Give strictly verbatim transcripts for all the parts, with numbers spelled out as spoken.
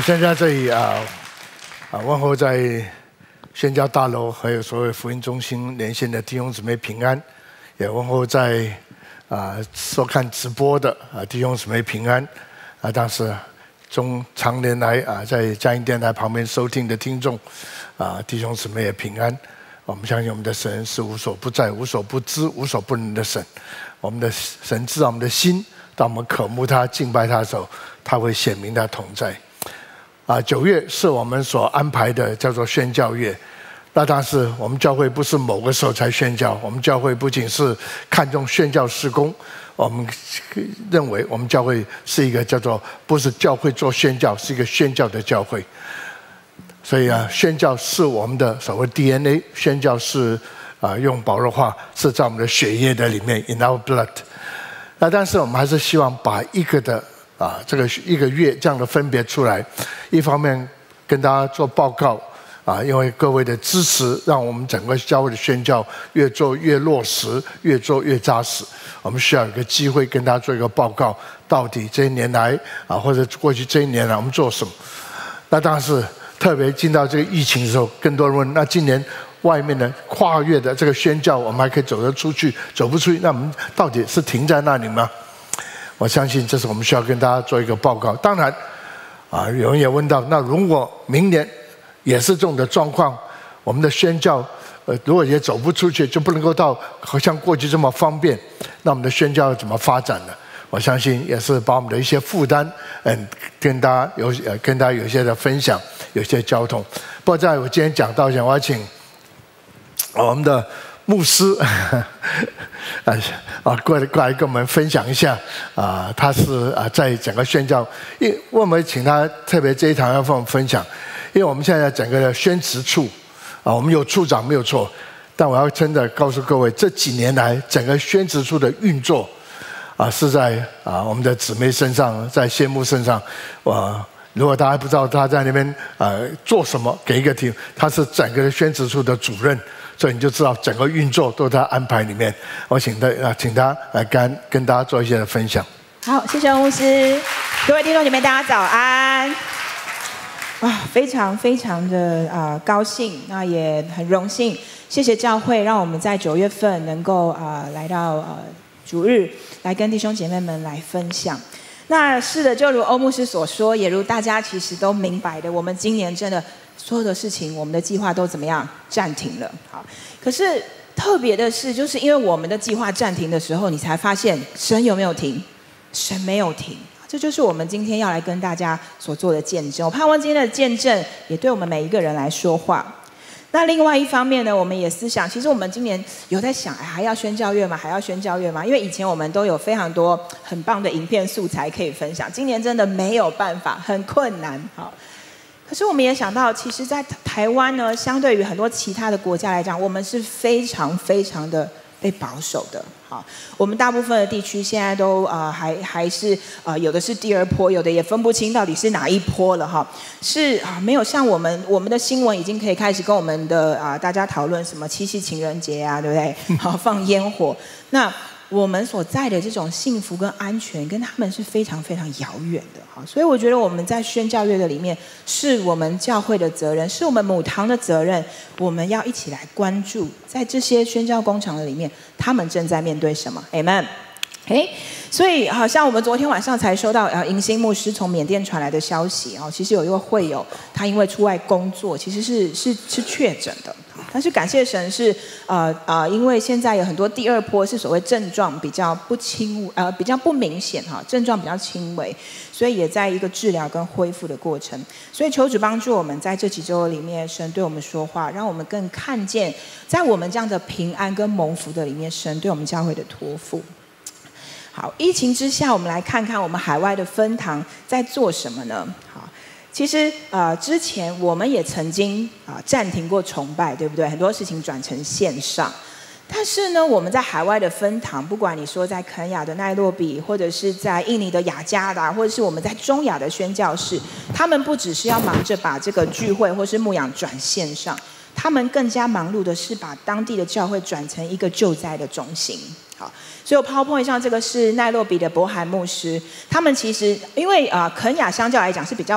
现在这里啊啊问候在宣教大楼还有所有福音中心连线的弟兄姊妹平安，也问候在啊收看直播的啊弟兄姊妹平安啊，但是中常年来啊在佳音电台旁边收听的听众啊弟兄姊妹也平安。我们相信我们的神是无所不在、无所不知、无所不能的神。我们的神知道我们的心，当我们渴慕他、敬拜他的时候，他会显明他同在。啊，九月是我们所安排的叫做宣教月。那但是我们教会不是某个时候才宣教，我们教会不仅是看重宣教事工，我们认为我们教会是一个叫做不是教会做宣教，是一个宣教的教会。所以啊，宣教是我们的所谓 D N A， 宣教是啊，用保罗话是在我们的血液的里面 ，in our blood。那但是我们还是希望把一个的啊这个一个月这样的分别出来，一方面跟大家做报告啊，因为各位的支持，让我们整个教会的宣教越做越落实，越做越扎实。我们需要有个机会跟大家做一个报告，到底这一年来啊，或者过去这一年来我们做什么？那当然是。特别进到这个疫情的时候，更多人问：那今年外面的跨越的这个宣教，我们还可以走得出去，走不出去，那我们到底是停在那里吗？我相信这是我们需要跟大家做一个报告。当然，啊，有人也问到：那如果明年也是这种的状况，我们的宣教，呃，如果也走不出去，就不能够到好像过去这么方便，那我们的宣教要怎么发展呢？我相信也是把我们的一些负担，嗯，跟大家有呃跟大家有一些的分享，有些交通。不过在我今天讲到讲，我要请我们的牧师啊啊过来过来跟我们分享一下啊，他是啊在整个宣教，因为我们请他特别这一堂要跟我们分享，因为我们现在整个的宣职处啊，我们有处长没有错，但我要真的告诉各位，这几年来整个宣职处的运作。啊，是在啊我们的姊妹身上，在谢幕身上，啊，如果大家不知道他在那边呃做什么，给一个题，他是整个宣职处的主任，所以你就知道整个运作都在安排里面。我请他啊，请他来跟跟大家做一些的分享。 好，谢谢牧师，各位弟兄姐妹，大家早安。啊，非常非常的啊、呃、高兴，那也很荣幸，谢谢教会让我们在九月份能够啊、呃、来到呃。主日来跟弟兄姐妹们来分享。那是的，就如欧牧师所说，也如大家其实都明白的，我们今年真的所有的事情，我们的计划都怎么样暂停了。好，可是特别的是，就是因为我们的计划暂停的时候，你才发现神有没有停？神没有停。这就是我们今天要来跟大家所做的见证。我盼望今天的见证也对我们每一个人来说话。那另外一方面呢，我们也思想，其实我们今年有在想，哎，还要宣教月吗？还要宣教月吗？因为以前我们都有非常多很棒的影片素材可以分享，今年真的没有办法，很困难。好，可是我们也想到，其实，在台湾呢，相对于很多其他的国家来讲，我们是非常非常的被保守的。好，我们大部分的地区现在都呃还还是呃有的是第二波，有的也分不清到底是哪一波了哈。是啊，没有像我们我们的新闻已经可以开始跟我们的啊、呃、大家讨论什么七夕情人节啊，对不对？好，放烟火。那我们所在的这种幸福跟安全，跟他们是非常非常遥远的。好，所以我觉得我们在宣教月的里面，是我们教会的责任，是我们母堂的责任，我们要一起来关注，在这些宣教工厂的里面，他们正在面对什么 ？Amen。哎，所以好像我们昨天晚上才收到呃迎新牧师从缅甸传来的消息哦，其实有一位会友他因为出外工作，其实是是是确诊的，但是感谢神是呃呃，因为现在有很多第二波是所谓症状比较不轻呃比较不明显哈，症状比较轻微，所以也在一个治疗跟恢复的过程。所以求主帮助我们在这几周里面，神对我们说话，让我们更看见在我们这样的平安跟蒙福的里面，神对我们教会的托付。好，疫情之下，我们来看看我们海外的分堂在做什么呢？好，其实呃，之前我们也曾经啊、呃、暂停过崇拜，对不对？很多事情转成线上，但是呢，我们在海外的分堂，不管你说在肯亚的奈洛比，或者是在印尼的雅加达，或者是我们在中亚的宣教士，他们不只是要忙着把这个聚会或是牧养转线上，他们更加忙碌的是把当地的教会转成一个救灾的中心。好，所以我 PowerPoint 上这个是奈洛比的伯罕牧师，他们其实因为啊、呃、肯亚相较来讲是比较晚，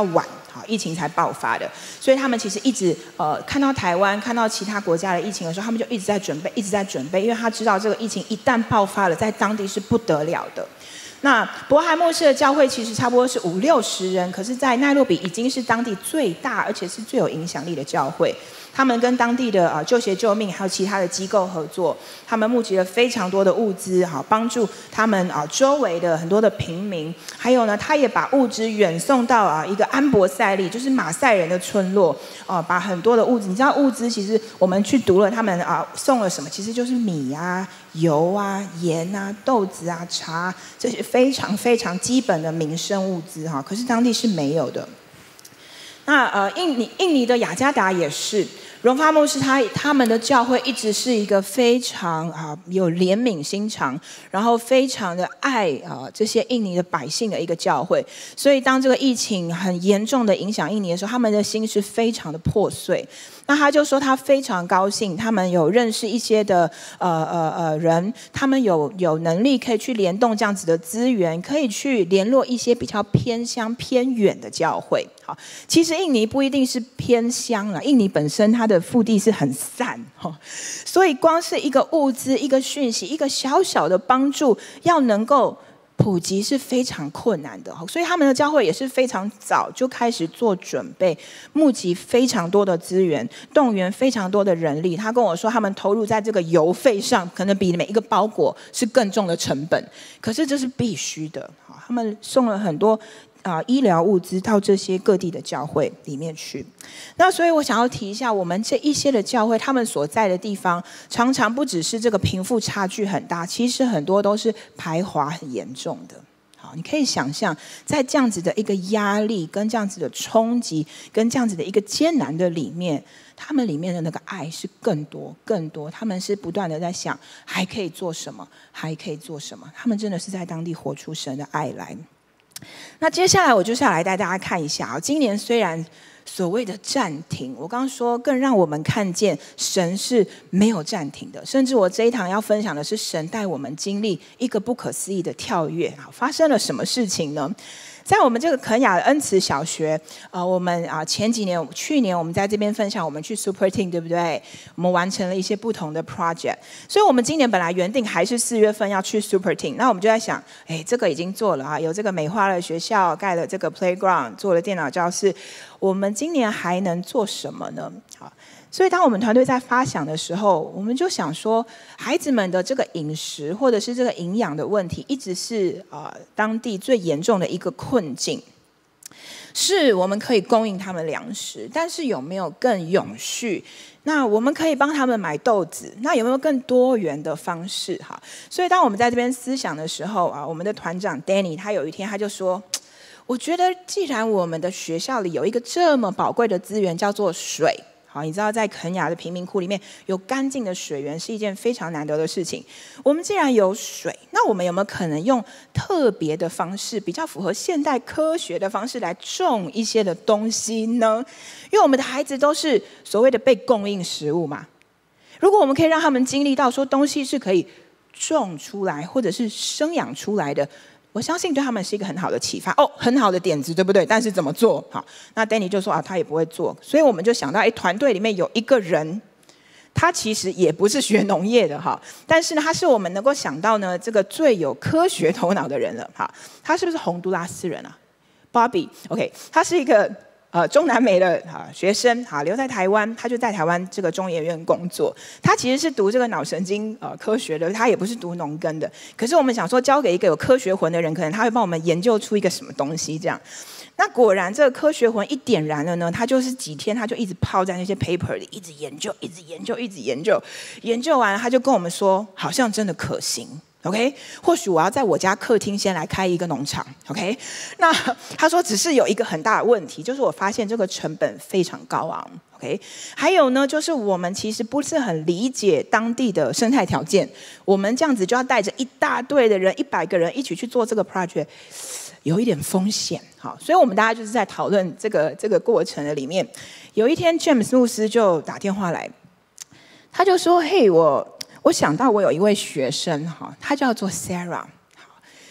好，疫情才爆发的。所以他们其实一直呃看到台湾、看到其他国家的疫情的时候，他们就一直在准备，一直在准备，因为他知道这个疫情一旦爆发了，在当地是不得了的。那伯海牧师的教会其实差不多是五六十人，可是，在奈洛比已经是当地最大而且是最有影响力的教会。他们跟当地的啊救协救命还有其他的机构合作，他们募集了非常多的物资，好帮助他们啊周围的很多的平民。还有呢，他也把物资远送到啊一个安博塞利，就是马赛人的村落，啊把很多的物资，你知道物资其实我们去读了他们啊送了什么，其实就是米啊、油啊、盐啊、豆子啊、茶，这是非常非常基本的民生物资哈。可是当地是没有的。那呃，印尼印尼的雅加达也是，荣发牧师他他们的教会一直是一个非常啊有怜悯心肠，然后非常的爱啊这些印尼的百姓的一个教会。所以当这个疫情很严重的影响印尼的时候，他们的心是非常的破碎。那他就说他非常高兴，他们有认识一些的呃呃呃人，他们有有能力可以去联动这样子的资源，可以去联络一些比较偏乡偏远的教会。好，其实印尼不一定是偏乡啊，印尼本身它的腹地是很散哈，所以光是一个物资、一个讯息、一个小小的帮助，要能够普及是非常困难的，所以他们的教会也是非常早就开始做准备，募集非常多的资源，动员非常多的人力。他跟我说，他们投入在这个邮费上，可能比每一个包裹是更重的成本，可是这是必须的。他们送了很多啊、呃，医疗物资到这些各地的教会里面去。那所以我想要提一下，我们这一些的教会，他们所在的地方，常常不只是这个贫富差距很大，其实很多都是排华很严重的。好，你可以想象，在这样子的一个压力、跟这样子的冲击、跟这样子的一个艰难的里面，他们里面的那个爱是更多、更多。他们是不断的在想，还可以做什么，还可以做什么。他们真的是在当地活出神的爱来。那接下来我就是要来带大家看一下啊，今年虽然所谓的暂停，我刚刚说更让我们看见神是没有暂停的，甚至我这一堂要分享的是神带我们经历一个不可思议的跳跃。发生了什么事情呢？在我们这个肯雅的恩慈小学，呃，我们啊前几年、去年我们在这边分享，我们去 Super Team， 对不对？我们完成了一些不同的 project， 所以我们今年本来原定还是四月份要去 Super Team， 那我们就在想，哎，这个已经做了啊，有这个美化了学校，盖了这个 playground， 做了电脑教室，我们今年还能做什么呢？好。所以当我们团队在发想的时候，我们就想说，孩子们的这个饮食或者是这个营养的问题，一直是呃当地最严重的一个困境。是我们可以供应他们粮食，但是有没有更永续？那我们可以帮他们买豆子，那有没有更多元的方式？哈，所以当我们在这边思想的时候啊，我们的团长 Danny 他有一天他就说，我觉得既然我们的学校里有一个这么宝贵的资源叫做水。好，你知道在肯雅的贫民窟里面有干净的水源是一件非常难得的事情。我们既然有水，那我们有没有可能用特别的方式，比较符合现代科学的方式来种一些的东西呢？因为我们的孩子都是所谓的被供应食物嘛。如果我们可以让他们经历到说东西是可以种出来或者是生养出来的，我相信对他们是一个很好的启发哦，很好的点子，对不对？但是怎么做？好，那 Danny 就说啊，他也不会做，所以我们就想到，哎，团队里面有一个人，他其实也不是学农业的哈，但是呢，他是我们能够想到呢，这个最有科学头脑的人了哈。他是不是洪都拉斯人啊 ？Bobby， OK， 他是一个。呃，中南美的啊学生啊留在台湾，他就在台湾这个中研院工作。他其实是读这个脑神经呃科学的，他也不是读农耕的。可是我们想说，交给一个有科学魂的人，可能他会帮我们研究出一个什么东西这样。那果然，这个科学魂一点燃了呢，他就是几天他就一直泡在那些 paper 里，一直研究，一直研究，一直研究。研究完，他就跟我们说，好像真的可行。OK， 或许我要在我家客厅先来开一个农场。OK， 那他说只是有一个很大的问题，就是我发现这个成本非常高昂。OK， 还有呢，就是我们其实不是很理解当地的生态条件，我们这样子就要带着一大队的人，一百个人一起去做这个 project， 有一点风险。好，所以我们大家就是在讨论这个这个过程的里面，有一天 James 牧师就打电话来，他就说：“嘿，我。”我想到我有一位学生哈，他叫做 Sarah， 他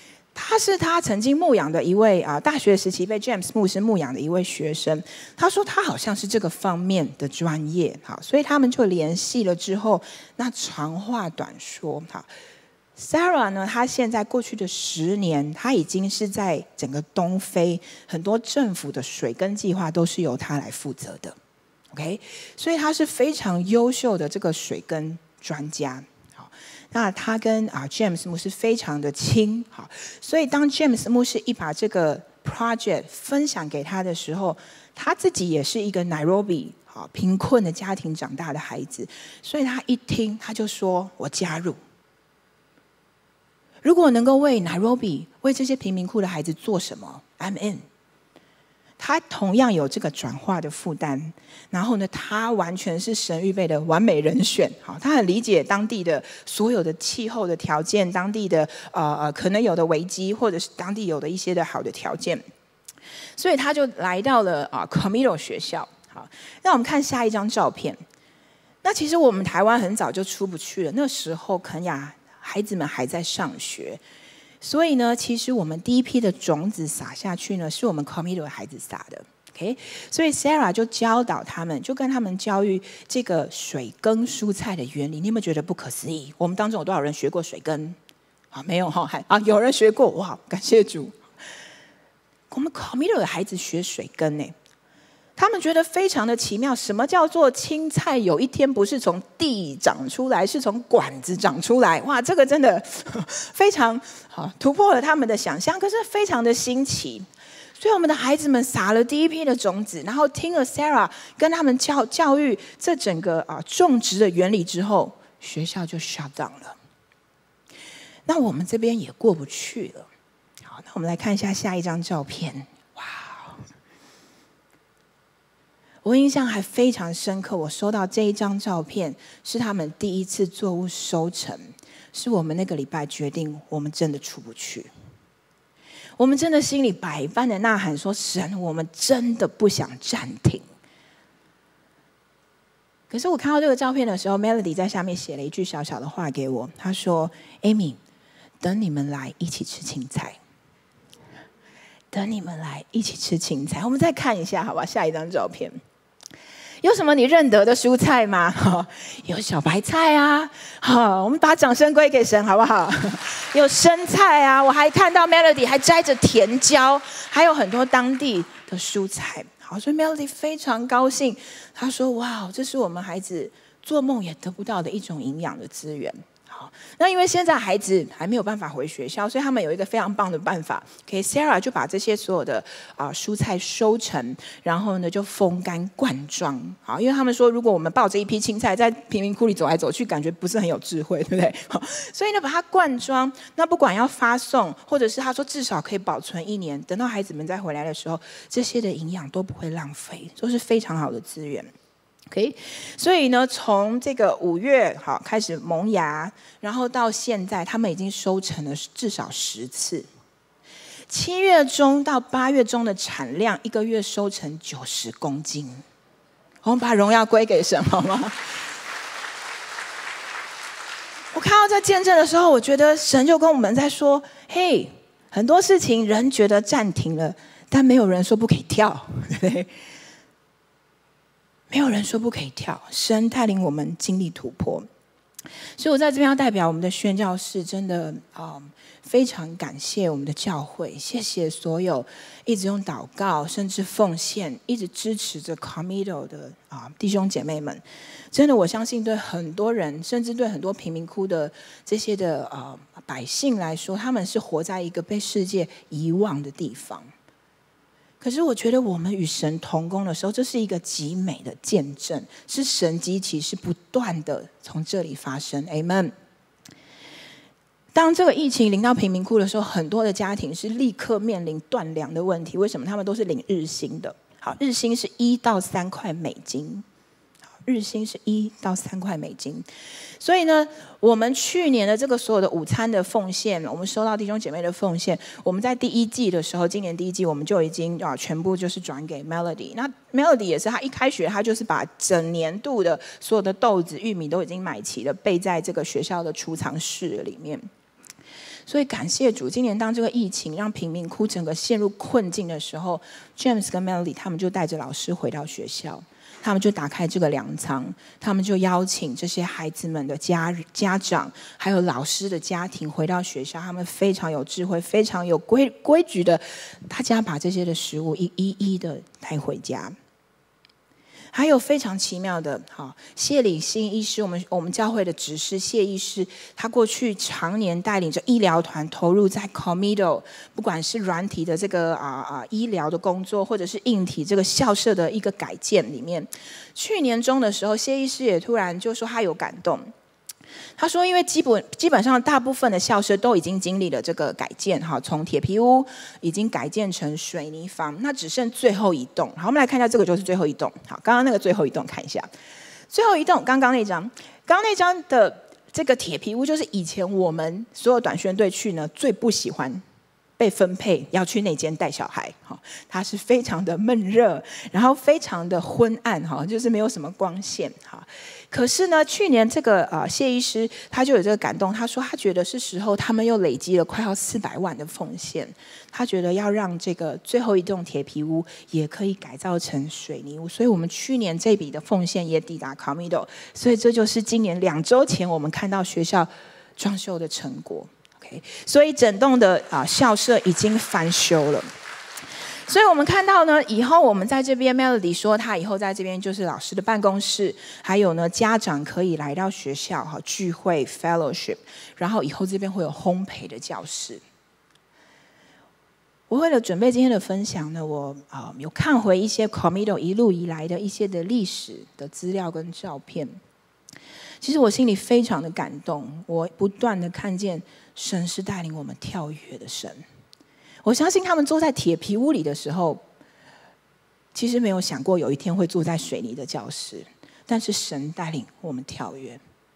他是他曾经牧养的一位啊，大学时期被 James 牧师牧养的一位学生。他说他好像是这个方面的专业，好，所以他们就联系了之后，那长话短说，好。Sarah 呢，她现在过去的十年，她已经是在整个东非很多政府的水耕计划都是由她来负责的 ，OK， 所以她是非常优秀的这个水耕专家。好，那她跟啊 James 牧师非常的亲，好，所以当 James 牧师一把这个 project 分享给他的时候，他自己也是一个 Nairobi 好贫困的家庭长大的孩子，所以他一听他就说：“我加入。”如果能够为 Nairobi 为这些贫民窟的孩子做什么 ，I'm in。他同样有这个转化的负担，然后呢，他完全是神预备的完美人选。好，他很理解当地的所有的气候的条件，当地的呃呃可能有的危机，或者是当地有的一些的好的条件，所以他就来到了啊 Camilo 学校。好，让我们看下一张照片。那其实我们台湾很早就出不去了，那时候肯亚孩子们还在上学，所以呢，其实我们第一批的种子撒下去呢，是我们 Camilo 的孩子撒的。OK， 所以 Sarah 就教导他们，就跟他们教育这个水耕蔬菜的原理。你有没有觉得不可思议？我们当中有多少人学过水耕？啊，没有哈，还啊，有人学过，哇，感谢主。我们 Camilo 的孩子学水耕呢。他们觉得非常的奇妙，什么叫做青菜有一天不是从地长出来，是从管子长出来？哇，这个真的非常好，突破了他们的想象，可是非常的新奇。所以我们的孩子们撒了第一批的种子，然后听了 Sarah 跟他们教教育这整个啊种植的原理之后，学校就 shut down 了。那我们这边也过不去了。好，那我们来看一下下一张照片。我印象还非常深刻，我收到这一张照片是他们第一次作物收成，是我们那个礼拜决定我们真的出不去，我们真的心里百般的呐喊说：神，我们真的不想暂停。可是我看到这个照片的时候， Melody 在下面写了一句小小的话给我，她说 Amy， 等你们来一起吃青菜，等你们来一起吃青菜。我们再看一下好吧，下一张照片。有什么你认得的蔬菜吗？有小白菜啊，好，我们把掌声归给神好不好？有生菜啊，我还看到 Melody 还摘着甜椒，还有很多当地的蔬菜。好，所以 Melody 非常高兴，她说：哇，这是我们孩子做梦也得不到的一种营养的资源。那因为现在孩子还没有办法回学校，所以他们有一个非常棒的办法。OK， Sarah 就把这些所有的啊、呃、蔬菜收成，然后呢就风干灌装。好，因为他们说，如果我们抱着一批青菜在贫民窟里走来走去，感觉不是很有智慧，对不对？好，所以呢把它灌装，那不管要发送，或者是他说至少可以保存一年，等到孩子们再回来的时候，这些的营养都不会浪费，都是非常好的资源。OK， 所以呢，从这个五月好开始萌芽，然后到现在，他们已经收成了至少十次。七月中到八月中的产量，一个月收成九十公斤。我们把荣耀归给神，好吗？我看到这见证的时候，我觉得神就跟我们在说：嘿，很多事情人觉得暂停了，但没有人说不可以跳，对不对？没有人说不可以跳，神带领我们经历突破。所以我在这边要代表我们的宣教士，真的啊、嗯，非常感谢我们的教会，谢谢所有一直用祷告甚至奉献，一直支持着 Camilo 的啊弟兄姐妹们。真的，我相信对很多人，甚至对很多贫民窟的这些的啊、呃、百姓来说，他们是活在一个被世界遗忘的地方。可是我觉得我们与神同工的时候，这是一个极美的见证，是神迹奇事不断的从这里发生。 Amen。 当这个疫情临到贫民窟的时候，很多的家庭是立刻面临断粮的问题。为什么？他们都是领日薪的。好，日薪是一到三块美金。日薪是一到三块美金，所以呢，我们去年的这个所有的午餐的奉献，我们收到弟兄姐妹的奉献，我们在第一季的时候，今年第一季我们就已经啊全部就是转给 Melody。那 Melody 也是，他一开学他就是把整年度的所有的豆子、玉米都已经买齐了，备在这个学校的储藏室里面。 所以感谢主，今年当这个疫情让贫民窟整个陷入困境的时候 ，James 跟 Melody 他们就带着老师回到学校。他们就打开这个粮仓，他们就邀请这些孩子们的家家长，还有老师的家庭回到学校。他们非常有智慧，非常有规规矩的，大家把这些的食物一一一的带回家。还有非常奇妙的，好，谢礼新医师，我们我们教会的执事谢医师，他过去常年带领着医疗团投入在 Comido， 不管是软体的这个啊啊医疗的工作，或者是硬体这个校舍的一个改建里面。去年中的时候，谢医师也突然就说他有感动。他说：“因为基本基本上大部分的校舍都已经经历了这个改建，哈，从铁皮屋已经改建成水泥房，那只剩最后一栋。好，我们来看一下，这个就是最后一栋。好，刚刚那个最后一栋看一下，最后一栋，刚刚那张，刚刚那张的这个铁皮屋，就是以前我们所有短宣队去呢最不喜欢被分配要去那间带小孩，哈，它是非常的闷热，然后非常的昏暗，哈，就是没有什么光线，哈。”可是呢，去年这个呃谢医师他就有这个感动，他说他觉得是时候他们又累积了快要四百万的奉献，他觉得要让这个最后一栋铁皮屋也可以改造成水泥屋，所以我们去年这笔的奉献也抵达 Comido， 所以这就是今年两周前我们看到学校装修的成果。OK， 所以整栋的啊、呃、校舍已经翻修了。所以我们看到呢，以后我们在这边 Melody 说，他以后在这边就是老师的办公室，还有呢家长可以来到学校哈聚会 fellowship， 然后以后这边会有烘焙的教室。我为了准备今天的分享呢，我啊、呃、有看回一些 Comido 一路以来的一些的历史的资料跟照片。其实我心里非常的感动，我不断的看见神是带领我们跳跃的神。我相信他们坐在铁皮屋里的时候，其实没有想过有一天会坐在水泥的教室，但是神带领我们跳跃。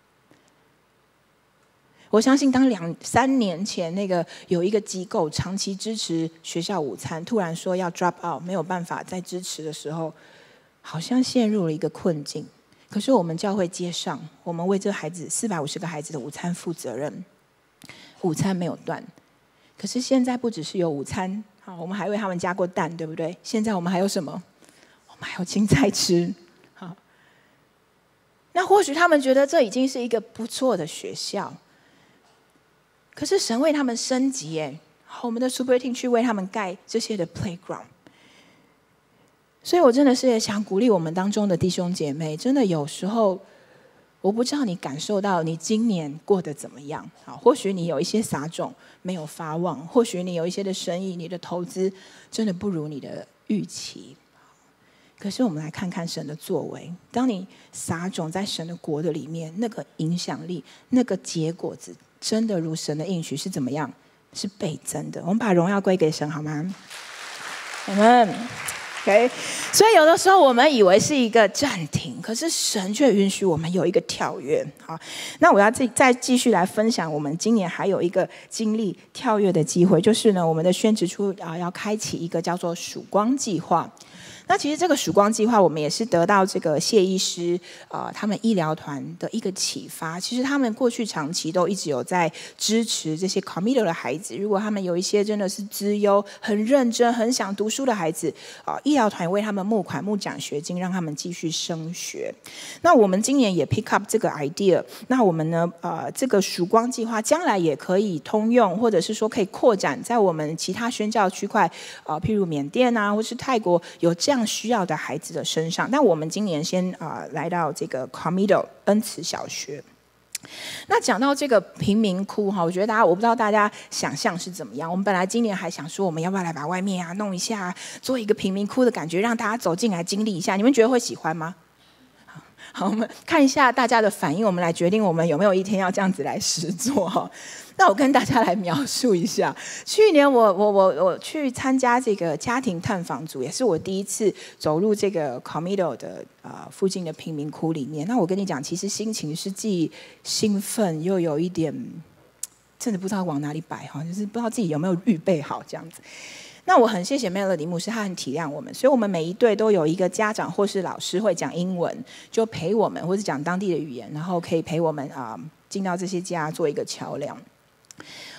我相信当两三年前那个有一个机构长期支持学校午餐，突然说要 drop out， 没有办法再支持的时候，好像陷入了一个困境。可是我们教会接上，我们为这孩子四百五十个孩子的午餐负责任，午餐没有断。可是现在不只是有午餐，好，我们还为他们加过蛋，对不对？现在我们还有什么？我们还有青菜吃。好，那或许他们觉得这已经是一个不错的学校，可是神为他们升级耶，我们的 Super Team 去为他们盖这些的 playground。所以我真的是也想鼓励我们当中的弟兄姐妹，真的有时候。我不知道你感受到你今年过得怎么样？好，或许你有一些撒种没有发旺，或许你有一些的生意，你的投资真的不如你的预期。可是我们来看看神的作为，当你撒种在神的国的里面，那个影响力、那个结果子，真的如神的应许是怎么样？是倍增的。我们把荣耀归给神，好吗？阿们。Okay? 所以有的时候我们以为是一个暂停，可是神却允许我们有一个跳跃。好，那我要再继续来分享，我们今年还有一个经历跳跃的机会，就是呢，我们的宣职处啊要开启一个叫做曙光计划。那其实这个曙光计划，我们也是得到这个谢医师呃他们医疗团的一个启发。其实他们过去长期都一直有在支持这些 Comido 的孩子，如果他们有一些真的是资优、很认真、很想读书的孩子，啊、呃，医疗团为他们募款、募奖学金，让他们继续升学。那我们今年也 pick up 这个 idea， 那我们呢，呃，这个曙光计划将来也可以通用，或者是说可以扩展在我们其他宣教区块，啊、呃，譬如缅甸啊，或是泰国有这样。这样需要的孩子的身上，那我们今年先啊、呃、来到这个 Comido 恩慈小学。那讲到这个贫民窟哈，我觉得大家我不知道大家想象是怎么样。我们本来今年还想说，我们要不要来把外面啊弄一下，做一个贫民窟的感觉，让大家走进来经历一下。你们觉得会喜欢吗？好，我们看一下大家的反应，我们来决定我们有没有一天要这样子来实作哈。那我跟大家来描述一下，去年我我我我去参加这个家庭探访组，也是我第一次走入这个 Comido 的啊、呃、附近的贫民窟里面。那我跟你讲，其实心情是既兴奋又有一点真的不知道往哪里摆哈，就是不知道自己有没有预备好这样子。那我很谢谢 Melody 牧师，他很体谅我们，所以我们每一队都有一个家长或是老师会讲英文，就陪我们或是讲当地的语言，然后可以陪我们啊、呃、进到这些家做一个桥梁。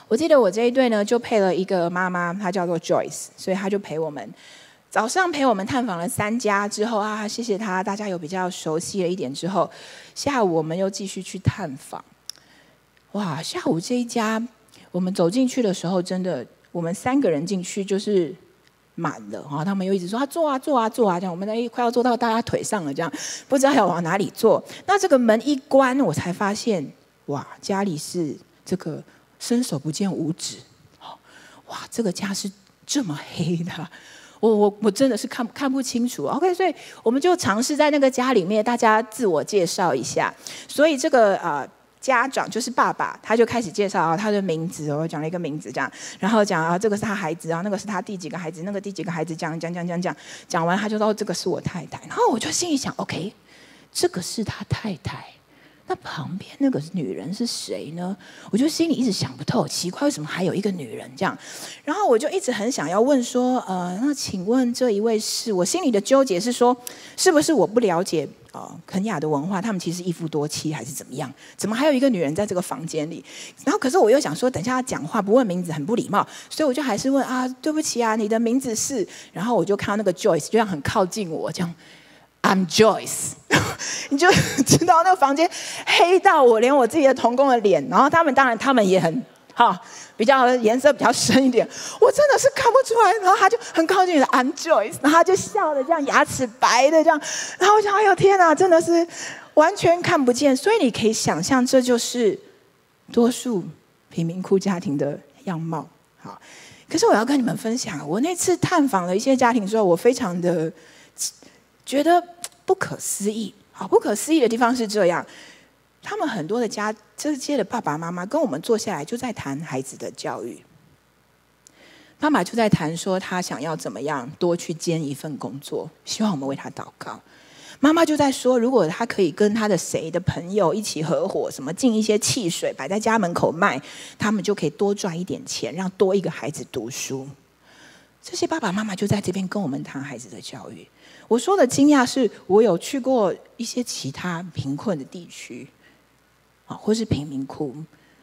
我记得我这一队呢，就配了一个妈妈，她叫做 Joyce， 所以她就陪我们早上陪我们探访了三家之后啊，谢谢她，大家有比较熟悉了一点之后，下午我们又继续去探访。哇，下午这一家，我们走进去的时候，真的，我们三个人进去就是满了哈，他们又一直说啊坐啊坐啊坐啊这样，我们那快要坐到大家腿上了，这样不知道要往哪里坐。那这个门一关，我才发现，哇，家里是这个伸手不见五指，哇，这个家是这么黑的。我我我真的是看看不清楚 ，OK， 所以我们就尝试在那个家里面，大家自我介绍一下。所以这个呃家长就是爸爸，他就开始介绍啊他的名字，我讲了一个名字这样，然后讲啊这个是他孩子啊，那个是他第几个孩子，那个第几个孩子，讲讲讲讲讲，讲完他就说这个是我太太，然后我就心里想 ，OK， 这个是他太太。那旁边那个女人是谁呢？我就心里一直想不透，奇怪为什么还有一个女人这样？然后我就一直很想要问说，呃，那请问这一位是？我心里的纠结是说，是不是我不了解呃肯亚的文化？他们其实一夫多妻还是怎么样？怎么还有一个女人在这个房间里？然后可是我又想说，等一下他讲话不问名字很不礼貌，所以我就还是问啊，对不起啊，你的名字是？然后我就看到那个 Joyce 就这样很靠近我这样。I'm Joyce， 你就知道那个房间黑到我连我自己的同工的脸，然后他们当然他们也很哈比较颜色比较深一点，我真的是看不出来。然后他就很靠近的 I'm Joyce， 然后他就笑的这样牙齿白的这样，然后我想哎呦天哪，真的是完全看不见。所以你可以想象，这就是多数贫民窟家庭的样貌。好，可是我要跟你们分享，我那次探访了一些家庭之后，我非常的觉得不可思议。好，不可思议的地方是这样，他们很多的家这些的爸爸妈妈跟我们坐下来就在谈孩子的教育。妈妈就在谈说他想要怎么样多去兼一份工作，希望我们为他祷告。妈妈就在说，如果他可以跟他的谁的朋友一起合伙，什么进一些汽水摆在家门口卖，他们就可以多赚一点钱，让多一个孩子读书。这些爸爸妈妈就在这边跟我们谈孩子的教育。我说的惊讶是，我有去过一些其他贫困的地区，啊，或是贫民窟。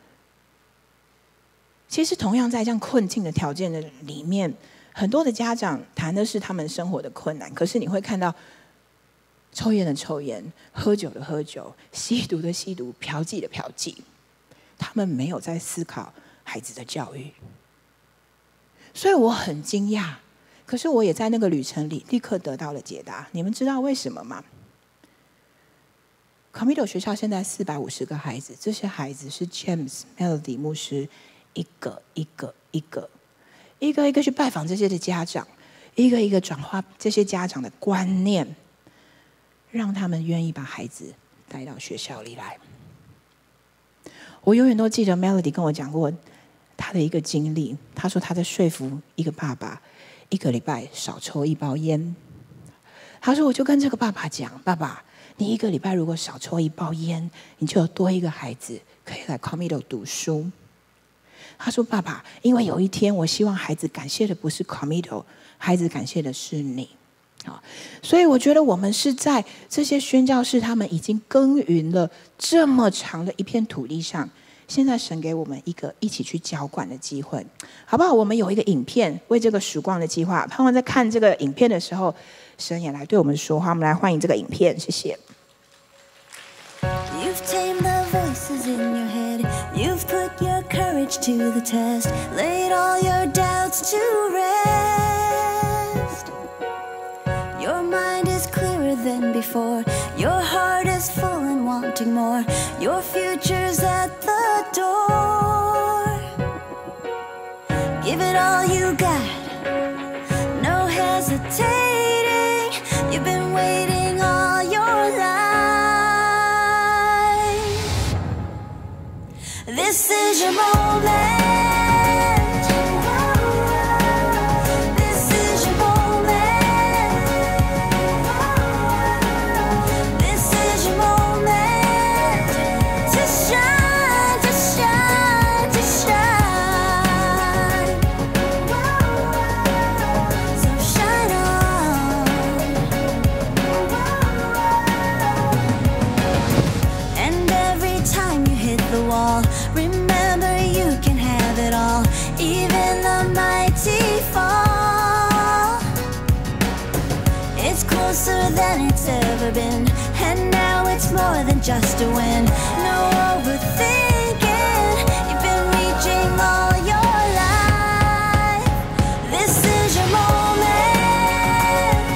其实同样在这样困境的条件的里面，很多的家长谈的是他们生活的困难，可是你会看到抽烟的抽烟，喝酒的喝酒，吸毒的吸毒，嫖妓的嫖妓，他们没有在思考孩子的教育。所以我很惊讶，可是我也在那个旅程里立刻得到了解答。你们知道为什么吗？Camino学校现在四百五十个孩子，这些孩子是 James Melody 牧师一个一个一个一个一个去拜访这些的家长，一个一个转化这些家长的观念，让他们愿意把孩子带到学校里来。我永远都记得 Melody 跟我讲过他的一个经历，他说他在说服一个爸爸一个礼拜少抽一包烟。他说我就跟这个爸爸讲，爸爸，你一个礼拜如果少抽一包烟，你就有多一个孩子可以来 Camino 读书。他说爸爸，因为有一天我希望孩子感谢的不是 Camino， 孩子感谢的是你。好，所以我觉得我们是在这些宣教士他们已经耕耘了这么长的一片土地上，现在神给我们一个一起去浇灌的机会，好不好？我们有一个影片为这个曙光的计划，盼望在看这个影片的时候，神也来对我们说话。我们来欢迎这个影片，谢谢。You've tamed the voices in your head. You've put your courage to the test. Laid all your doubts to rest. Your mind is clearer than before. Your heart is full and wanting more. Your future's at the door. Give it all you got. No hesitating. You've been waiting all your life. This is your moment. Remember, you can have than it's ever been, and now it's more than just a win. No overthinking, you've been reaching all your life. This is your moment.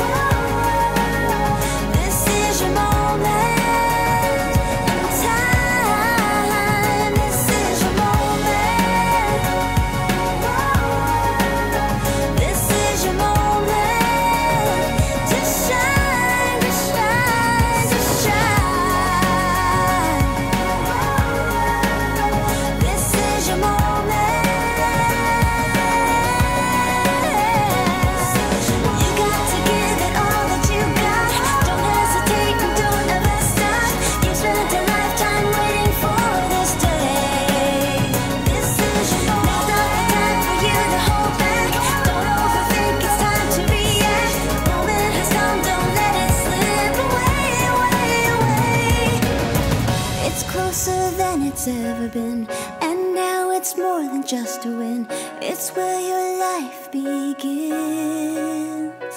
This is your moment in time. This is your moment. This is your moment to shine, to shine, to shine. This is your moment. You got to give it all that you got. Don't hesitate and don't ever stop. You've spent a lifetime waiting for this day. This is your moment. Now's not the time for you to hold back. Don't overthink, it's time to react. The moment has come, don't let it slip away, away, away. It's closer than it's ever been, and now it's more than just a win. It's where your life begins.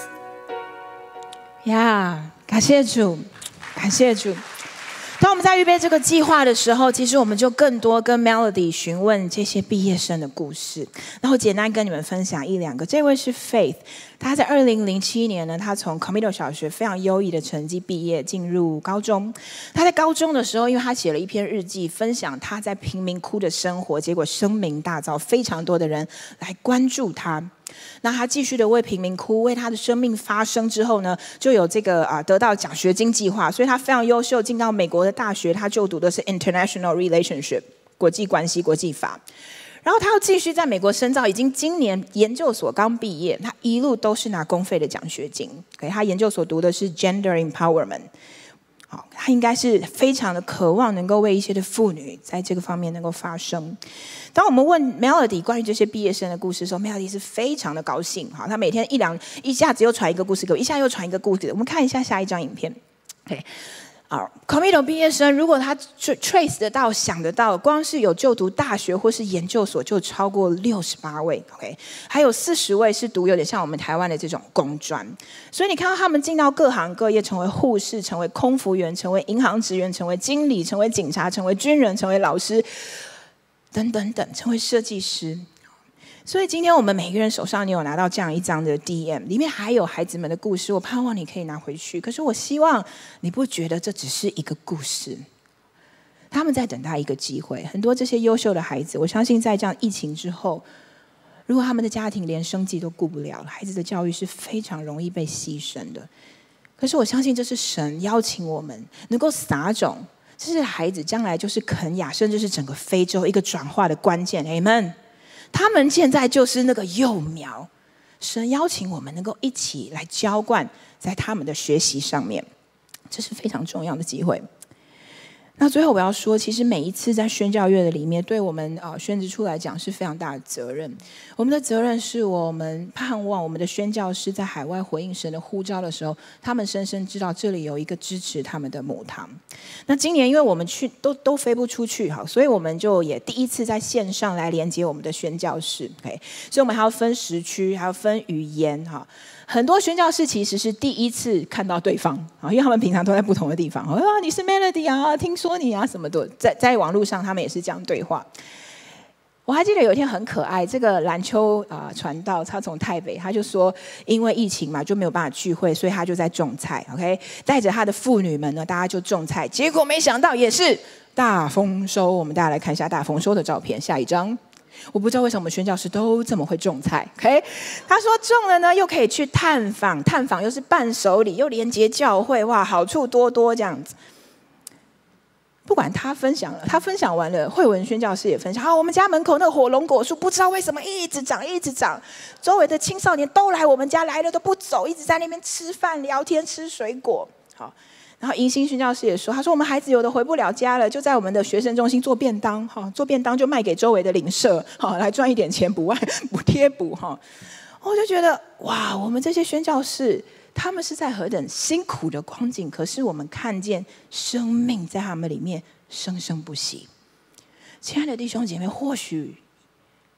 呀、yeah, 感谢主，感谢主。当我们在预备这个计划的时候，其实我们就更多跟 Melody 询问这些毕业生的故事，然后简单跟你们分享一两个。这位是 Faith， 她在二零零七年呢，她从 Comito 小学非常优异的成绩毕业，进入高中。她在高中的时候，因为她写了一篇日记，分享她在贫民窟的生活，结果声名大噪，非常多的人来关注她。那他继续的为贫民窟、为他的生命发声之后呢，就有这个啊得到奖学金计划，所以他非常优秀，进到美国的大学，他就读的是 International Relationship 国际关系、国际法。然后他又继续在美国深造，已经今年研究所刚毕业，他一路都是拿公费的奖学金。Okay, 他研究所读的是 Gender Empowerment。好，他应该是非常的渴望能够为一些的妇女在这个方面能够发声。当我们问 Melody 关于这些毕业生的故事的时候 ，Melody 是非常的高兴。好，他每天一两一下子又传一个故事给我，一下又传一个故事。我们看一下下一张影片。Okay. 啊 ，Comito 毕业生，如果他 trace 得到、想得到，光是有就读大学或是研究所就超过六十八位 ，OK， 还有四十位是读有点像我们台湾的这种工专，所以你看到他们进到各行各业，成为护士、成为空服员、成为银行职员、成为经理、成为警察、成为军人、成为老师，等等等，成为设计师。所以今天我们每个人手上，你有拿到这样一张的 D M， 里面还有孩子们的故事，我盼望你可以拿回去。可是我希望你不觉得这只是一个故事，他们在等待一个机会。很多这些优秀的孩子，我相信在这样疫情之后，如果他们的家庭连生计都顾不了了，孩子的教育是非常容易被牺牲的。可是我相信这是神邀请我们能够撒种，这些孩子将来就是肯亚，甚至是整个非洲一个转化的关键。Amen。他们现在就是那个幼苗，神邀请我们能够一起来浇灌在他们的学习上面，这是非常重要的机会。那最后我要说，其实每一次在宣教月的里面，对我们啊、呃、宣职处来讲是非常大的责任。我们的责任是我们盼望我们的宣教师在海外回应神的呼召的时候，他们深深知道这里有一个支持他们的母堂。那今年因为我们去都都飞不出去，好，所以我们就也第一次在线上来连接我们的宣教士。OK， 所以我们还要分时区，还要分语言哈。很多宣教士其实是第一次看到对方啊，因为他们平常都在不同的地方。啊，你是 Melody 啊，听说你啊，什么的，在在网络上他们也是这样对话。我还记得有一天很可爱，这个蓝秋啊、呃、传道，他从台北，他就说因为疫情嘛就没有办法聚会，所以他就在种菜 ，OK， 带着他的妇女们呢，大家就种菜，结果没想到也是大丰收。我们大家来看一下大丰收的照片，下一张。我不知道为什么我们宣教师都这么会种菜 ，OK？ 他说种了呢，又可以去探访，探访又是伴手礼，又连接教会，哇，好处多多这样子。不管他分享了，他分享完了，慧文宣教师也分享。好，我们家门口那个火龙果树，不知道为什么一直长，一直长。周围的青少年都来我们家，来了都不走，一直在那边吃饭、聊天、吃水果。好。然后迎新宣教师也说，他说我们孩子有的回不了家了，就在我们的学生中心做便当，哈，做便当就卖给周围的邻舍，好来赚一点钱补外补贴补哈。我就觉得哇，我们这些宣教士，他们是在何等辛苦的光景，可是我们看见生命在他们里面生生不息。亲爱的弟兄姐妹，或许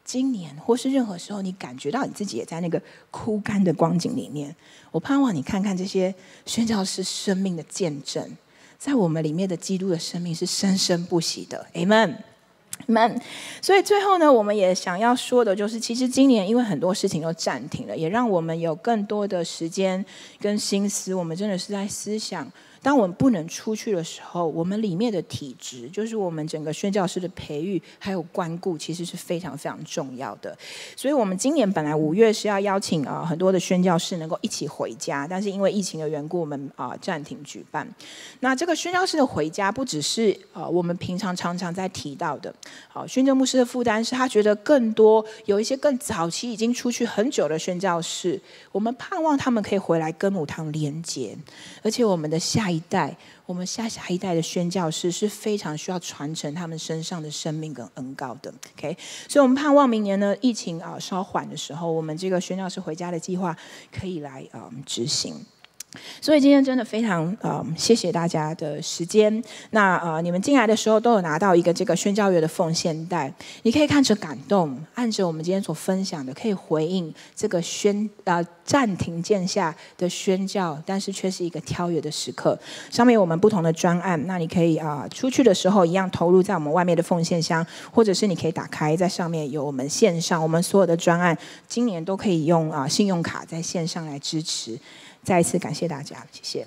今年或是任何时候，你感觉到你自己也在那个枯干的光景里面，我盼望你看看这些宣教士生命的见证，在我们里面的基督的生命是生生不息的。 Amen。们，所以最后呢，我们也想要说的就是，其实今年因为很多事情都暂停了，也让我们有更多的时间跟心思，我们真的是在思想，当我们不能出去的时候，我们里面的体质，就是我们整个宣教师的培育还有关顾，其实是非常非常重要的。所以我们今年本来五月是要邀请啊、呃、很多的宣教士能够一起回家，但是因为疫情的缘故，我们啊、呃、暂停举办。那这个宣教士的回家，不只是呃我们平常常常在提到的，好、呃，宣教牧师的负担是他觉得更多有一些更早期已经出去很久的宣教士，我们盼望他们可以回来跟母堂连结，而且我们的下一代，我们下下一代的宣教士是非常需要传承他们身上的生命跟恩膏的。OK， 所以我们盼望明年呢，疫情啊、呃、稍缓的时候，我们这个宣教士回家的计划可以来呃执行。所以今天真的非常呃谢谢大家的时间。那呃你们进来的时候都有拿到一个这个宣教月的奉献袋，你可以看着感动，按着我们今天所分享的，可以回应这个宣呃暂停键下的宣教，但是却是一个跳跃的时刻。上面有我们不同的专案，那你可以啊、呃、出去的时候一样投入在我们外面的奉献箱，或者是你可以打开，在上面有我们线上我们所有的专案，今年都可以用啊、呃、信用卡在线上来支持。再一次感谢大家，谢谢。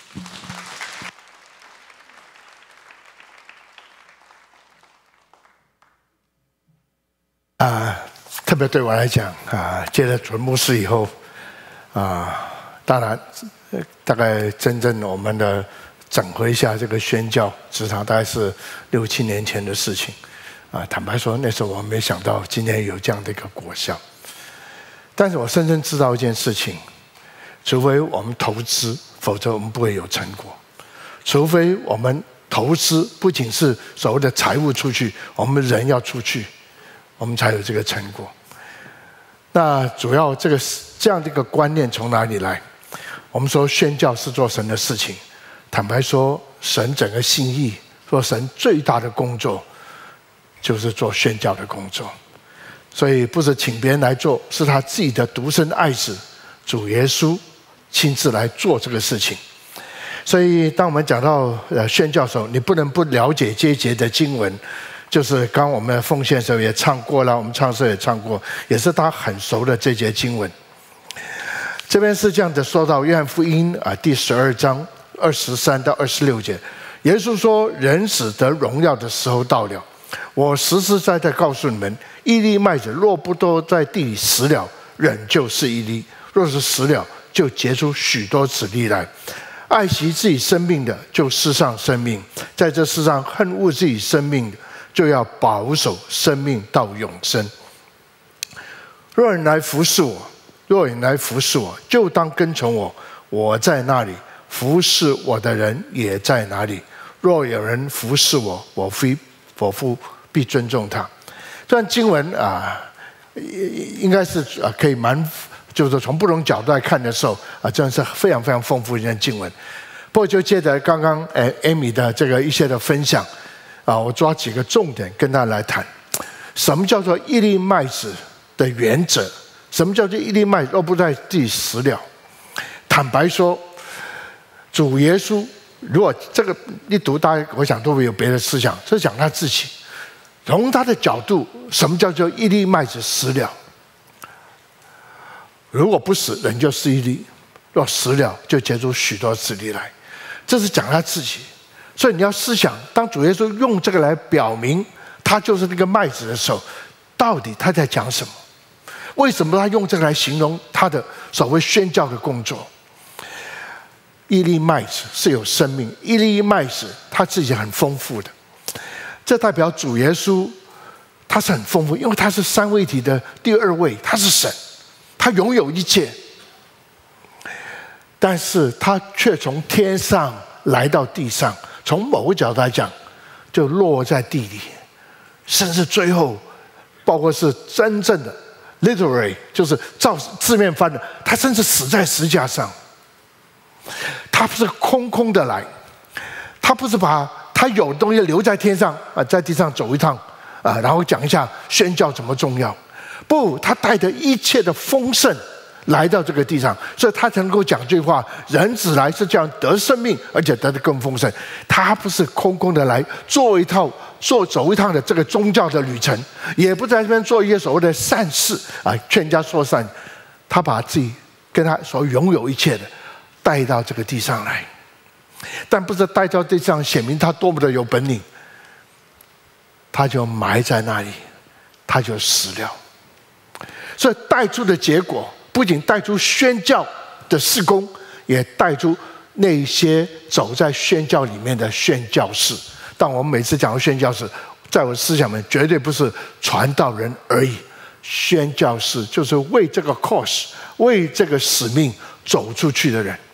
啊，特别对我来讲啊，接了主牧师以后啊，当然大概真正我们的整合一下这个宣教职场，大概是六七年前的事情啊。坦白说，那时候我没想到今天有这样的一个果效，但是我深深知道一件事情。除非我们投资，否则我们不会有成果。除非我们投资，不仅是所谓的财务出去，我们人要出去，我们才有这个成果。那主要这个这样的一个观念从哪里来？我们说宣教是做神的事情，坦白说，神整个心意，说神最大的工作就是做宣教的工作。所以不是请别人来做，是他自己的独生爱子主耶稣亲自来做这个事情。所以当我们讲到呃宣教的时候，你不能不了解这一节的经文，就是刚我们奉献的时候也唱过了，我们唱诗也唱过，也是他很熟的这节经文。这边是这样的说到约翰福音啊第十二章二十三到二十六节，耶稣说：“人子得荣耀的时候到了。我实实在在告诉你们，一粒麦子若不都在地里死了，仍就是一粒；若是死了，就结出许多子粒来。爱惜自己生命的，就失丧生命；在这世上恨恶自己生命的，就要保守生命到永生。若有人来服侍我，若有人来服侍我，就当跟从我。我在那里，服侍我的人也在哪里。若有人服侍我，我非我父必尊重他。”这段经文啊，应该是啊可以蛮。就是从不同角度来看的时候啊，真的是非常非常丰富的一段经文。不过就接着刚刚呃 Amy 的这个一些的分享啊，我抓几个重点跟大家来谈。什么叫做一粒麦子的原则？什么叫做一粒麦子若不在地死了？坦白说，主耶稣如果这个一读，大家我想都会有别的思想，这是讲他自己。从他的角度，什么叫做一粒麦子死了？如果不死，人就是一粒；若死了，就结出许多子粒来。这是讲他自己，所以你要思想，当主耶稣用这个来表明他就是那个麦子的时候，到底他在讲什么？为什么他用这个来形容他的所谓宣教的工作？一粒麦子是有生命，一粒麦子他自己很丰富的，这代表主耶稣他是很丰富，因为他是三位一体的第二位，他是神。他拥有一切，但是他却从天上来到地上，从某个角度来讲，就落在地里，甚至最后，包括是真正的 literary， 就是照字面翻的，他甚至死在十字架上。他不是空空的来，他不是把他有的东西留在天上啊，在地上走一趟啊，然后讲一下宣教怎么重要。 不，他带着一切的丰盛来到这个地上，所以他才能够讲这句话：人子来是这样得生命，而且得的更丰盛。他不是空空的来做一套、做走一趟的这个宗教的旅程，也不在这边做一些所谓的善事啊，劝人家说善。他把自己跟他所拥有一切的带到这个地上来，但不是带到地上显明他多么的有本领，他就埋在那里，他就死了。所以带出的结果，不仅带出宣教的事工，也带出那些走在宣教里面的宣教士。但我们每次讲到宣教士，在我的思想里面绝对不是传道人而已，宣教士就是为这个 cause、为这个使命走出去的人。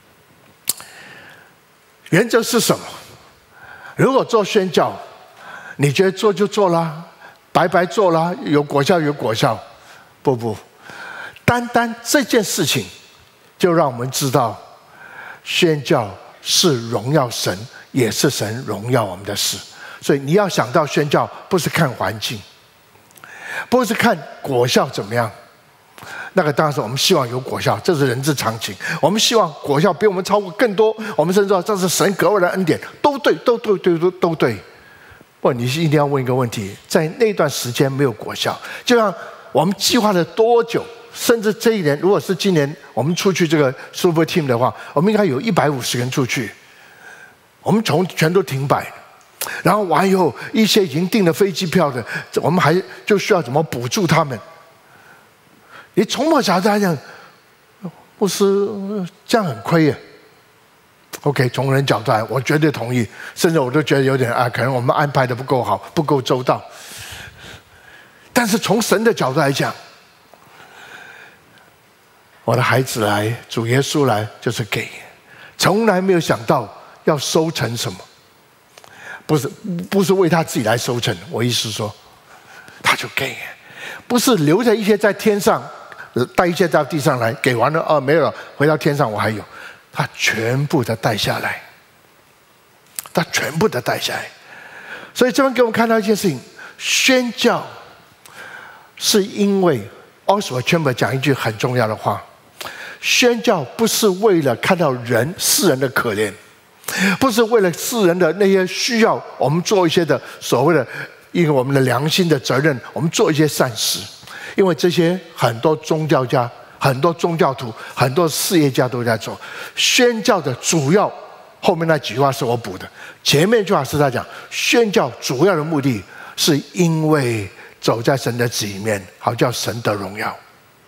原则是什么？如果做宣教，你觉得做就做啦，白白做啦，有果效有果效。不不，单单这件事情就让我们知道，宣教是荣耀神，也是神荣耀我们的事。所以你要想到宣教，不是看环境，不是看果效怎么样，那个当然是我们希望有果效，这是人之常情。我们希望果效比我们超过更多，我们甚至说这是神格外的恩典，都对，都对，都都都对。不，你一定要问一个问题：在那段时间没有果效，就像我们计划了多久？甚至这一年，如果是今年我们出去这个 Super Team 的话，我们应该有一百五十人出去，我们从全都停摆。然后完以后，一些已经订了飞机票的，我们还就需要怎么补助他们？你从我角度来讲，不是这样很亏耶。OK， 从人角度来，我绝对同意，甚至我都觉得有点啊，可能我们安排的不够好，不够周到。但是从神的角度来讲，我的孩子来，主耶稣来，就是给，从来没有想到要收成什么。不是不是为他自己来收成，我意思说，他就给，不是留着一些在天上，带一些到地上来，给完了哦没有了，回到天上我还有，他全部的带下来，他全部的带下来。所以这边给我们看到一件事情，宣教是因为 Oswald Chambers 讲一句很重要的话，宣教不是为了看到人世人的可怜。不是为了世人的那些需要，我们做一些的所谓的，因为我们的良心的责任，我们做一些善事。因为这些很多宗教家、很多宗教徒、很多事业家都在做。宣教的主要后面那几句话是我补的，前面一句话是他讲，宣教主要的目的是因为走在神的旨意里面，好叫神得荣耀。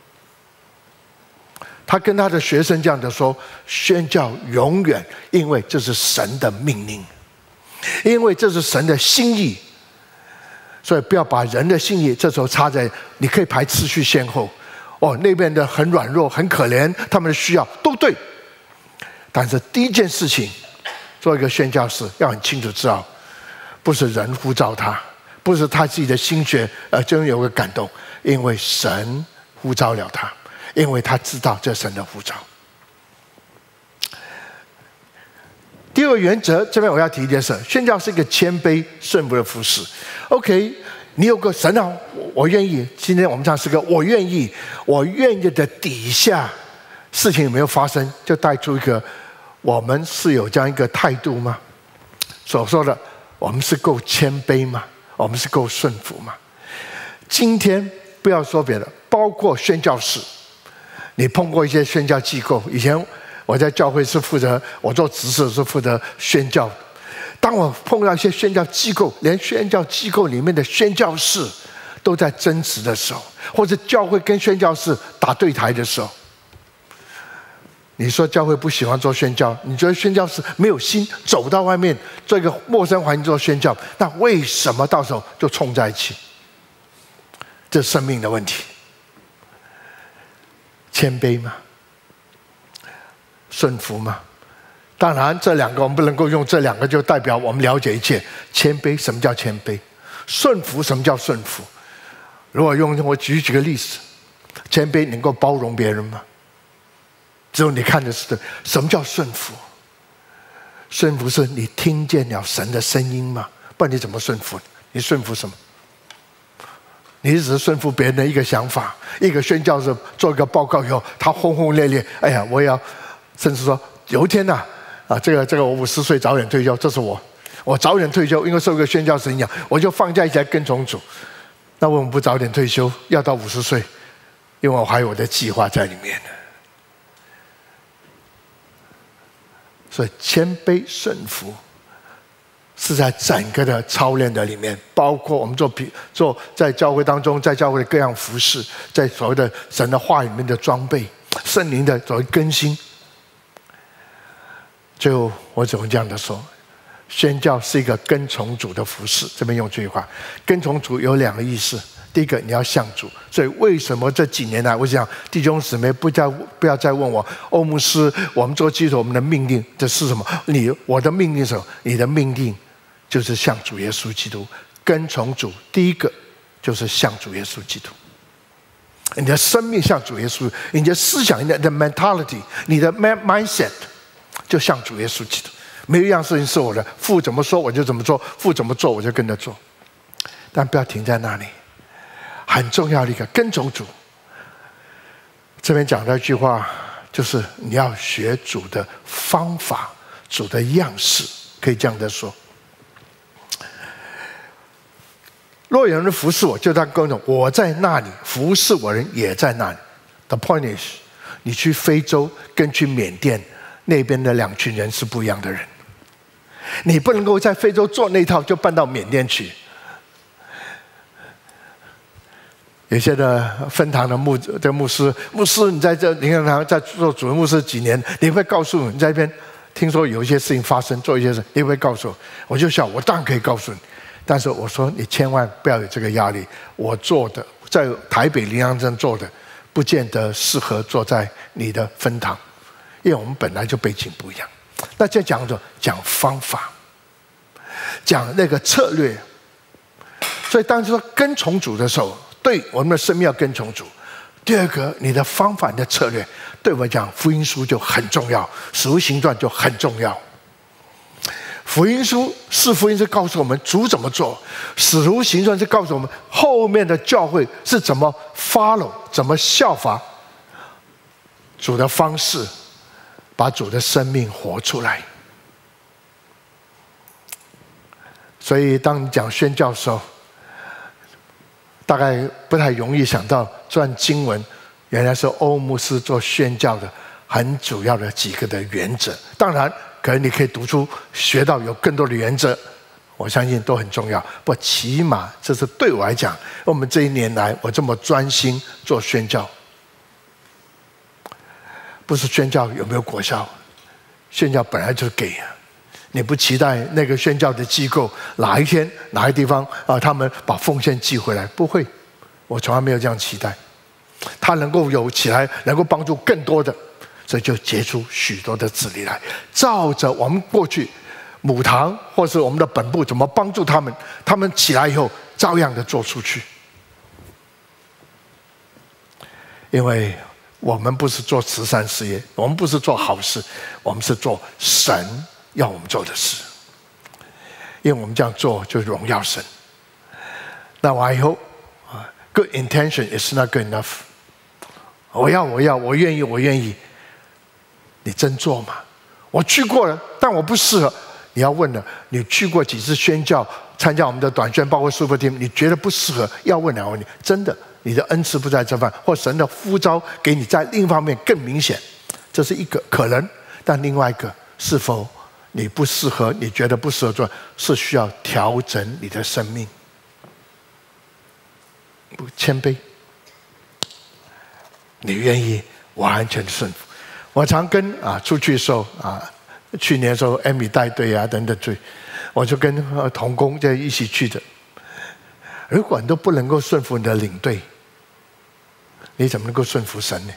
他跟他的学生这样的说：宣教永远，因为这是神的命令，因为这是神的心意，所以不要把人的心意这时候插在，你可以排次序先后。哦，那边的很软弱、很可怜，他们的需要都对，但是第一件事情，做一个宣教士要很清楚知道，不是人呼召他，不是他自己的心血呃真有个感动，因为神呼召了他。因为他知道这神的呼召。第二个原则，这边我要提一件事：宣教是一个谦卑顺服的服事。OK， 你有个神啊，我愿意。今天我们唱诗歌，我愿意，我愿意的底下，事情有没有发生，就带出一个，我们是有这样一个态度吗？所说的，我们是够谦卑吗？我们是够顺服吗？今天不要说别的，包括宣教士。你碰过一些宣教机构，以前我在教会是负责，我做执事是负责宣教。当我碰到一些宣教机构，连宣教机构里面的宣教士都在争执的时候，或者教会跟宣教士打对台的时候，你说教会不喜欢做宣教，你觉得宣教士没有心走到外面做一个陌生环境做宣教，那为什么到时候就冲在一起？这是生命的问题。谦卑吗？顺服吗？当然，这两个我们不能够用这两个就代表我们了解一切。谦卑，什么叫谦卑？顺服，什么叫顺服？如果用我举几个例子，谦卑能够包容别人吗？只有你看的是什么叫顺服？顺服是你听见了神的声音吗？不然你怎么顺服？你顺服什么？ 你只是顺服别人的一个想法，一个宣教士做一个报告以后，他轰轰烈烈，哎呀，我也要，甚至说有一天呐、啊，啊，这个这个我五十岁早点退休，这是我，我早点退休，因为受一个宣教士影响，我就放假一起来跟从主。那为什么不早点退休，要到五十岁？因为我还有我的计划在里面呢。所以谦卑顺服是在整个的操练的里面，包括我们做做在教会当中，在教会的各样服事，在所谓的神的话里面的装备，圣灵的所谓更新。最后我只能这样的说，宣教是一个跟从主的服事。这边用这句话，跟从主有两个意思。第一个，你要向主。所以为什么这几年来，我想弟兄姊妹不再不要再问我，欧牧师，我们做基督徒，我们的命令这是什么？你我的命令是什么？你的命令就是向主耶稣基督，跟从主。第一个就是向主耶稣基督。你的生命向主耶稣，你的思想，你的 mentality， 你的 mindset 就向主耶稣基督。没有一样事情是我的，父怎么说我就怎么做，父怎么做我就跟着做。但不要停在那里。很重要的一个跟从主，这边讲的一句话就是你要学主的方法，主的样式，可以这样的说。若有人服侍我，就当跟着我在那里，服侍我人也在那里。The point is， 你去非洲跟去缅甸那边的两群人是不一样的人，你不能够在非洲做那套就搬到缅甸去。有些的分堂的牧的牧师，牧师你在这灵粮堂在做主任牧师几年，你会告诉你在那边听说有一些事情发生，做一些事，你会告诉我。我就想，我当然可以告诉你，但是我说你千万不要有这个压力。我做的在台北灵粮堂做的，不见得适合做在你的分堂，因为我们本来就背景不一样。那这讲着讲方法，讲那个策略。所以当说跟从主的时候，对我们的生命要跟从主。第二个，你的方法、你的策略，对我讲，福音书就很重要，使徒行传就很重要。福音书是福音是告诉我们主怎么做，使徒行传是告诉我们后面的教会是怎么 follow， 怎么效法主的方式，把主的生命活出来。所以，当你讲宣教的时候，大概不太容易想到这段经文原来是欧牧师做宣教的很主要的几个的原则。当然可能你可以读出学到有更多的原则，我相信都很重要。不过起码这是对我来讲，我们这一年来我这么专心做宣教，不是宣教有没有果效，宣教本来就是给啊。你不期待那个宣教的机构哪一天哪个地方啊，他们把奉献寄回来？不会，我从来没有这样期待。他能够有起来，能够帮助更多的，所以就结出许多的子粒来。照着我们过去母堂或是我们的本部怎么帮助他们，他们起来以后照样的做出去。因为我们不是做慈善事业，我们不是做好事，我们是做神要我们做的事，因为我们这样做就荣耀神。那我以后 good intention is not good enough。我要，我要，我愿意，我愿意。你真做吗？我去过了，但我不适合。你要问了，你去过几次宣教，参加我们的短宣，包括 Super Team， 你觉得不适合？要问两个问题：真的，你的恩赐不在这方，或神的呼召给你在另一方面更明显，这是一个可能。但另外一个，是否你不适合，你觉得不适合做，是需要调整你的生命。不谦卑，你愿意完全顺服。我常跟啊出去的时候啊，去年的时候艾米带队啊等等队，我就跟同工在一起去的。如果你都不能够顺服你的领队，你怎么能够顺服神呢？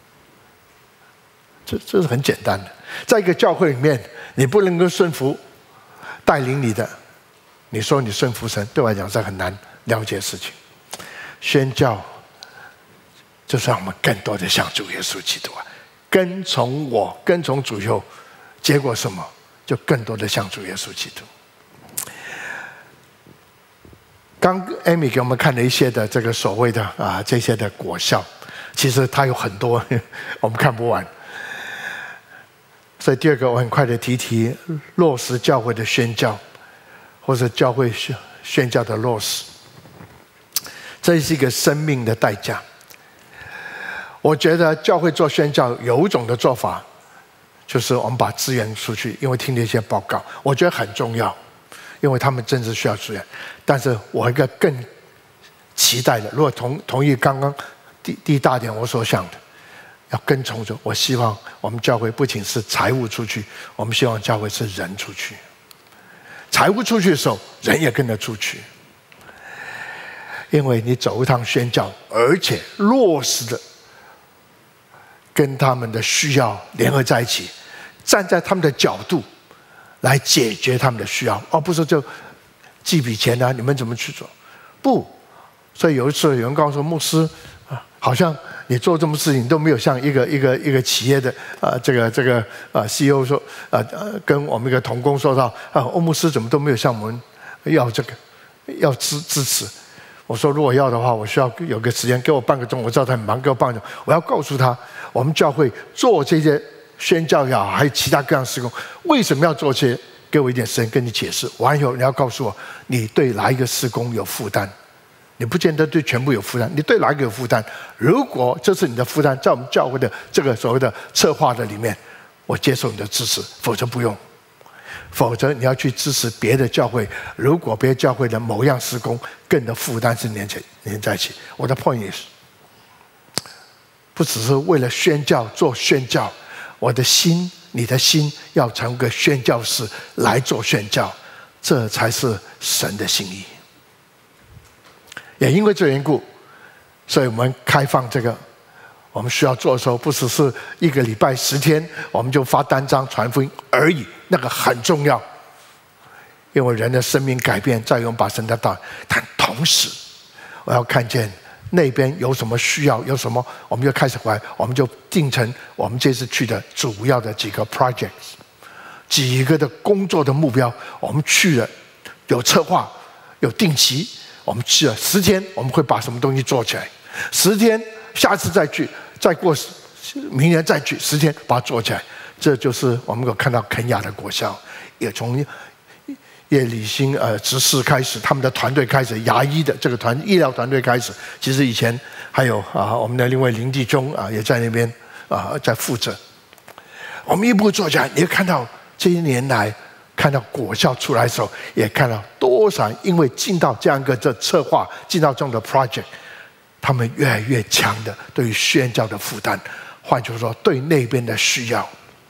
这这是很简单的。在一个教会里面，你不能够顺服带领你的，你说你顺服神，对我来讲是很难了解的事情。宣教就是让我们更多的像主耶稣基督啊，跟从我，跟从主以后，结果什么？就更多的像主耶稣基督。 刚 Amy 给我们看了一些的这个所谓的啊这些的果效，其实它有很多我们看不完。所以第二个，我很快的提提落实教会的宣教，或者教会宣宣教的落实，这是一个生命的代价。我觉得教会做宣教有一种的做法，就是我们把资源出去，因为听了一些报告，我觉得很重要，因为他们真的需要资源。但是我一个更期待的，如果同同意刚刚第第一大点我所想的，要跟从着，我希望我们教会不仅是财务出去，我们希望教会是人出去。财务出去的时候，人也跟着出去，因为你走一趟宣教，而且落实的跟他们的需要联合在一起，站在他们的角度来解决他们的需要，而不是就寄笔钱啊，你们怎么去做？不，所以有一次有人告诉我牧师啊，好像你做这么事情都没有像一个一个一个企业的呃这个这个呃 C E O 说呃呃跟我们一个同工说到啊，欧牧师怎么都没有向我们要这个要支支持。我说如果要的话，我需要有个时间，给我半个钟，我知道他很忙，给我半个钟，我要告诉他，我们教会做这些宣教也好，还有其他各样事工，为什么要做这些？给我一点时间跟你解释。完以后你要告诉我，你对哪一个事工有负担？你不见得对全部有负担，你对哪一个有负担？如果这是你的负担，在我们教会的这个所谓的策划的里面，我接受你的支持，否则不用。否则你要去支持别的教会，如果别的教会的某样事工更的负担是连起连在一起。我的 point is， 不只是为了宣教做宣教，我的心，你的心要成为个宣教士来做宣教，这才是神的心意。也因为这缘故，所以我们开放这个。我们需要做的时候，不只是一个礼拜十天，我们就发单张传福音而已，那个很重要，因为人的生命改变在于我们把神的道。但同时，我要看见那边有什么需要，有什么，我们就开始回来，我们就定成我们这次去的主要的几个 projects， 几个的工作的目标。我们去了，有策划，有定期，我们去了十天，我们会把什么东西做起来，十天。下次再去，再过明年再去，十天把它做起来，这就是我们有看到肯亚的果效。也从叶礼兴呃执事开始，他们的团队开始，牙医的这个团医疗团队开始。其实以前还有啊，我们的另外林弟兄啊，也在那边啊在负责。我们一步做起来，你会看到这些年来看到果效出来的时候，也看到多少因为进到这样一个这策划，进到这样的 project。他们越来越强的对于宣教的负担，换句话说，对那边的需要，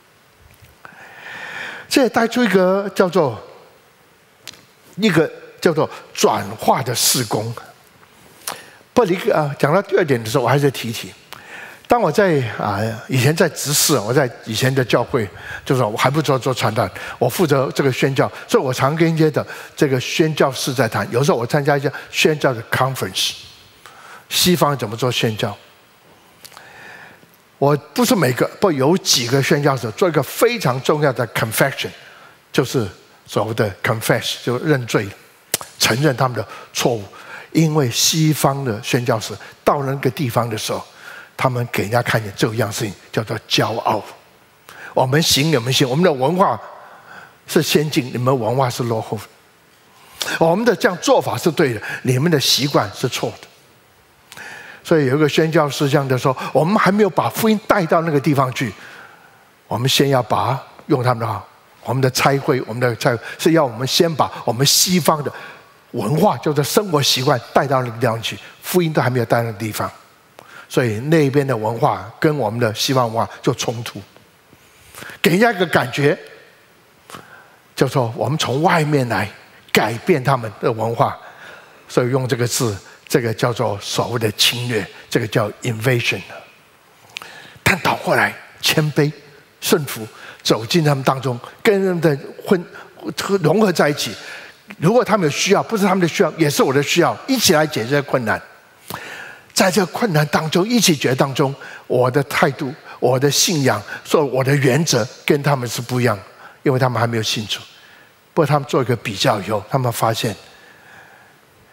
这也带出一个叫做一个叫做转化的事工。不离啊，讲到第二点的时候，我还是提一提。当我在啊以前在执事，我在以前的教会，就是我还不做做传道，我负责这个宣教，所以我常跟一些的这个宣教士在谈。有时候我参加一些宣教的 conference。西方怎么做宣教？我不是每个，不有几个宣教者做一个非常重要的 confession， 就是所谓的 confess， 就认罪，承认他们的错误。因为西方的宣教士到那个地方的时候，他们给人家看见这样事情叫做骄傲。我们行，你们行，我们的文化是先进，你们文化是落后的。我们的这样做法是对的，你们的习惯是错的。所以有一个宣教士这样的说，我们还没有把福音带到那个地方去，我们先要把用他们的话，我们的差会，我们的差是要我们先把我们西方的文化，叫做生活习惯带到那个地方去，福音都还没有带到那个地方，所以那边的文化跟我们的西方文化就冲突，给人家一个感觉，就说我们从外面来改变他们的文化，所以用这个字。这个叫做所谓的侵略，这个叫 invasion。但倒过来，谦卑、顺服，走进他们当中，跟他们的混融合在一起。如果他们有需要，不是他们的需要，也是我的需要，一起来解决困难。在这个困难当中，一起解决当中，我的态度、我的信仰、说我的原则跟他们是不一样，因为他们还没有信主。不过他们做一个比较以后，他们发现。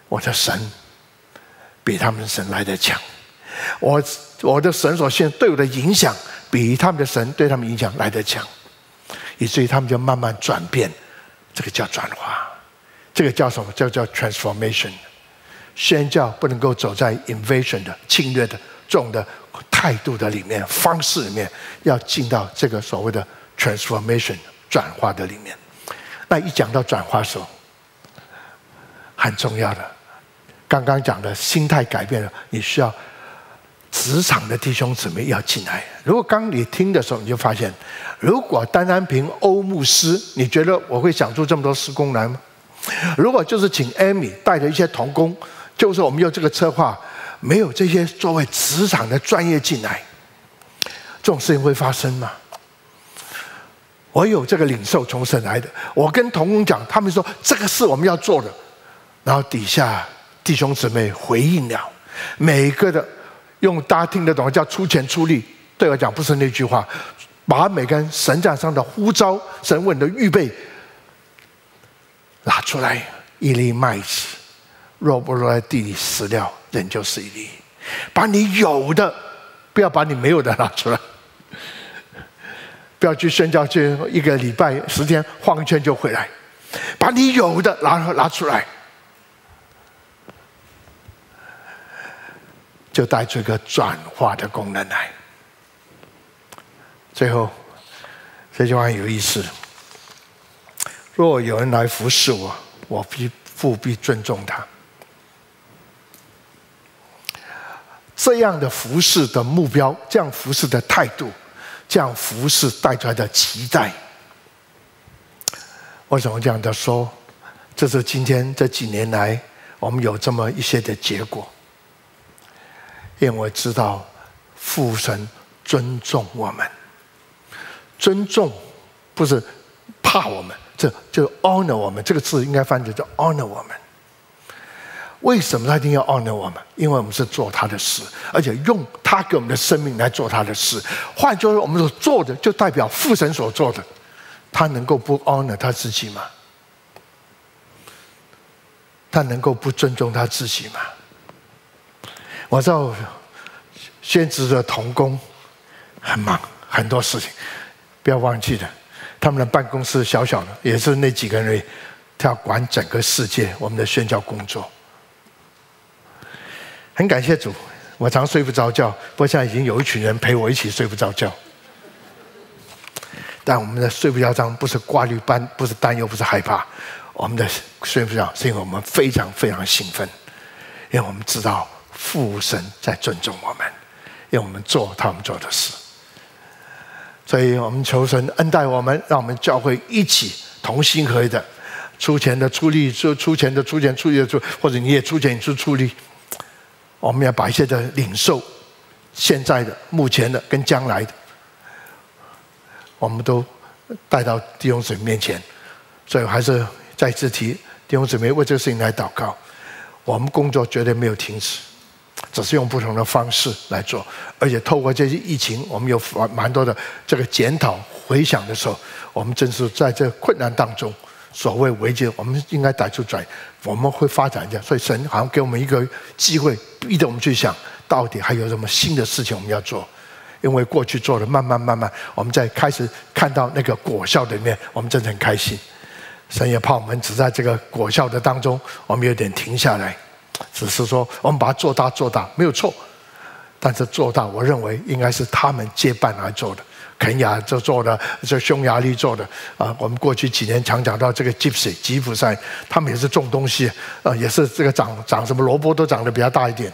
我的神比他们的神来得强，我我的神所现对我的影响比他们的神对他们影响来得强，以至于他们就慢慢转变，这个叫转化，这个叫什么？叫叫 transformation。宣教不能够走在 invasion 的侵略的这种的态度的里面、方式里面，要进到这个所谓的 transformation 转化的里面。那一讲到转化的时候，很重要的，刚刚讲的心态改变了，你需要职场的弟兄姊妹要进来。如果刚你听的时候，你就发现，如果单单凭欧牧师，你觉得我会想出这么多施工来吗？如果就是请 Amy 带着一些同工，就是我们用这个策划，没有这些作为职场的专业进来，这种事情会发生吗？我有这个领受从神来的，我跟同工讲，他们说这个是我们要做的，然后底下弟兄姊妹回应了，每一个的用大家听得懂叫出钱出力，对我讲不是那句话，把每个人神讲上的呼召、神问的预备拿出来，一粒麦子若不落在地里死了，人就是一粒。把你有的，不要把你没有的拿出来。不要去宣教去一个礼拜十天晃一圈就回来，把你有的拿拿出来，就带出一个转化的功能来。最后这句话有意思：若有人来服侍我，我必务必尊重他。这样的服侍的目标，这样服侍的态度，这样服侍带出来的期待，为什么这样的说？这是今天这几年来我们有这么一些的结果，因为我知道父神尊重我们，尊重不是怕我们，这就 honor 我们，这个字应该翻译叫 honor 我们。为什么他一定要 honor 我们？因为我们是做他的事，而且用他给我们的生命来做他的事。换句话说，我们所做的就代表父神所做的，他能够不 honor 他自己吗？他能够不尊重他自己吗？我知道先知的同工很忙，很多事情，不要忘记了，他们的办公室小小的，也是那几个人而已，他要管整个世界我们的宣教工作。很感谢主，我常睡不着觉，不过现在已经有一群人陪我一起睡不着觉。但我们的睡不着觉不是挂虑班，不是担忧，不是害怕，我们的睡不着是因为我们非常非常兴奋，因为我们知道父神在尊重我们，因为我们做他们做的事。所以我们求神恩待我们，让我们教会一起同心合意的，出钱的出力，出出钱的出钱，出力的出，或者你也出钱，你出出力。我们要把一些的领受，现在的、目前的跟将来的，我们都带到弟兄姊妹面前。所以我还是再次提弟兄姊妹为这个事情来祷告。我们工作绝对没有停止，只是用不同的方式来做，而且透过这些疫情，我们有蛮多的这个检讨回想的时候，我们正是在这困难当中，所谓危机，我们应该带出转，我们会发展一下。所以神好像给我们一个机会，逼着我们去想，到底还有什么新的事情我们要做。因为过去做的，慢慢慢慢，我们在开始看到那个果效的里面，我们真的很开心。神也怕我们只在这个果效的当中，我们有点停下来，只是说我们把它做大做大没有错，但是做大，我认为应该是他们接班来做的。肯亚就做的，这匈牙利做的啊、呃。我们过去几年常讲到这个 Gypsy 吉普赛，他们也是种东西啊、呃，也是这个长长什么萝卜都长得比较大一点。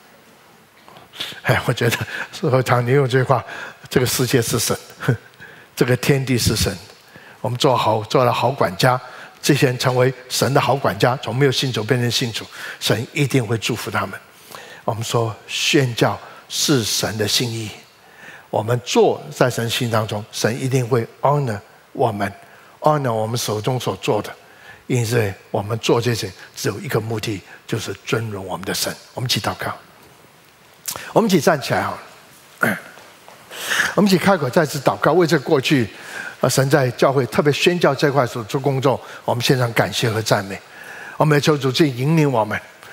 哎，我觉得我常你用这句话，这个世界是神，这个天地是神。我们做好做了好管家，这些人成为神的好管家，从没有信主变成信主，神一定会祝福他们。我们说宣教是神的心意。我们做在神心当中，神一定会 honor 我们 honor 我们手中所做的，因此我们做这些只有一个目的，就是尊荣我们的神。我们一起祷告，我们一起站起来好了，我们一起开口再次祷告，为这过去神在教会特别宣教这块所做工作，我们献上感谢和赞美。我们也求主去引领我们，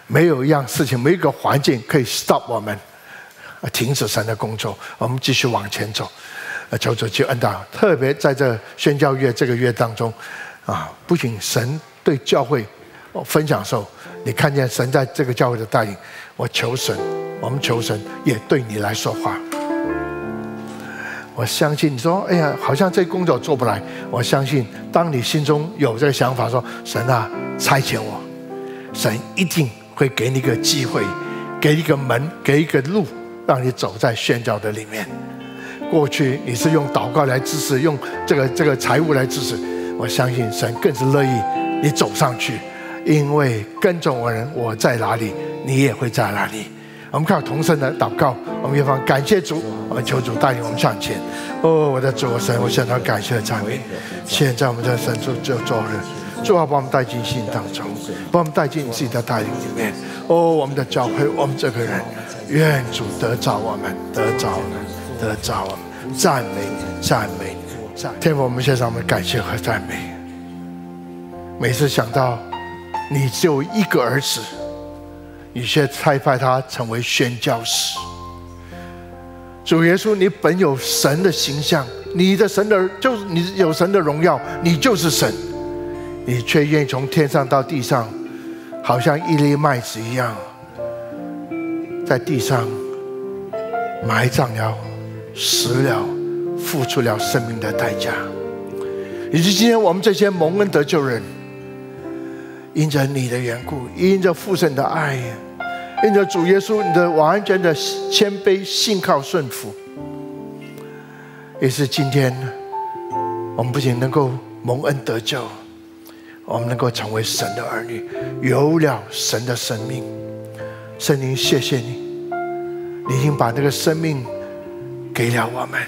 没有一样事情，没有一个环境可以 stop 我们，停止神的工作，我们继续往前走。求主去恩待，特别在这宣教月这个月当中，啊，不仅神对教会分享的时候，你看见神在这个教会的带领，我求神，我们求神也对你来说话。我相信你说，哎呀，好像这工作做不来。我相信，当你心中有这个想法说，神啊，差遣我，神一定会给你一个机会，给一个门，给一个路，让你走在宣教的里面。过去你是用祷告来支持，用这个这个财物来支持，我相信神更是乐意你走上去，因为跟着我人，我在哪里，你也会在哪里。我们靠同声的祷告，我们一方感谢主，我们求主带领我们向前。哦，我的主神，我向他感谢赞美。现在我们在神主就做人，主啊，把我们带进信当中，把我们带进你自己的带领里面。哦，我们的教会，我们这个人，愿主得着我们，得着我们。得着我们，赞美你，赞美你，赞天父，我们献上我们感谢和赞美。每次想到你只有一个儿子，你却差派他成为宣教士。主耶稣，你本有神的形象，你的神的就是你有神的荣耀，你就是神，你却愿意从天上到地上，好像一粒麦子一样，在地上埋葬了。死了，付出了生命的代价，以及今天我们这些蒙恩得救人，因着你的缘故，因着父神的爱，因着主耶稣你的完全的谦卑、信靠、顺服，也是今天我们不仅能够蒙恩得救，我们能够成为神的儿女，有了神的生命。圣灵，谢谢你，你已经把那个生命给了我们，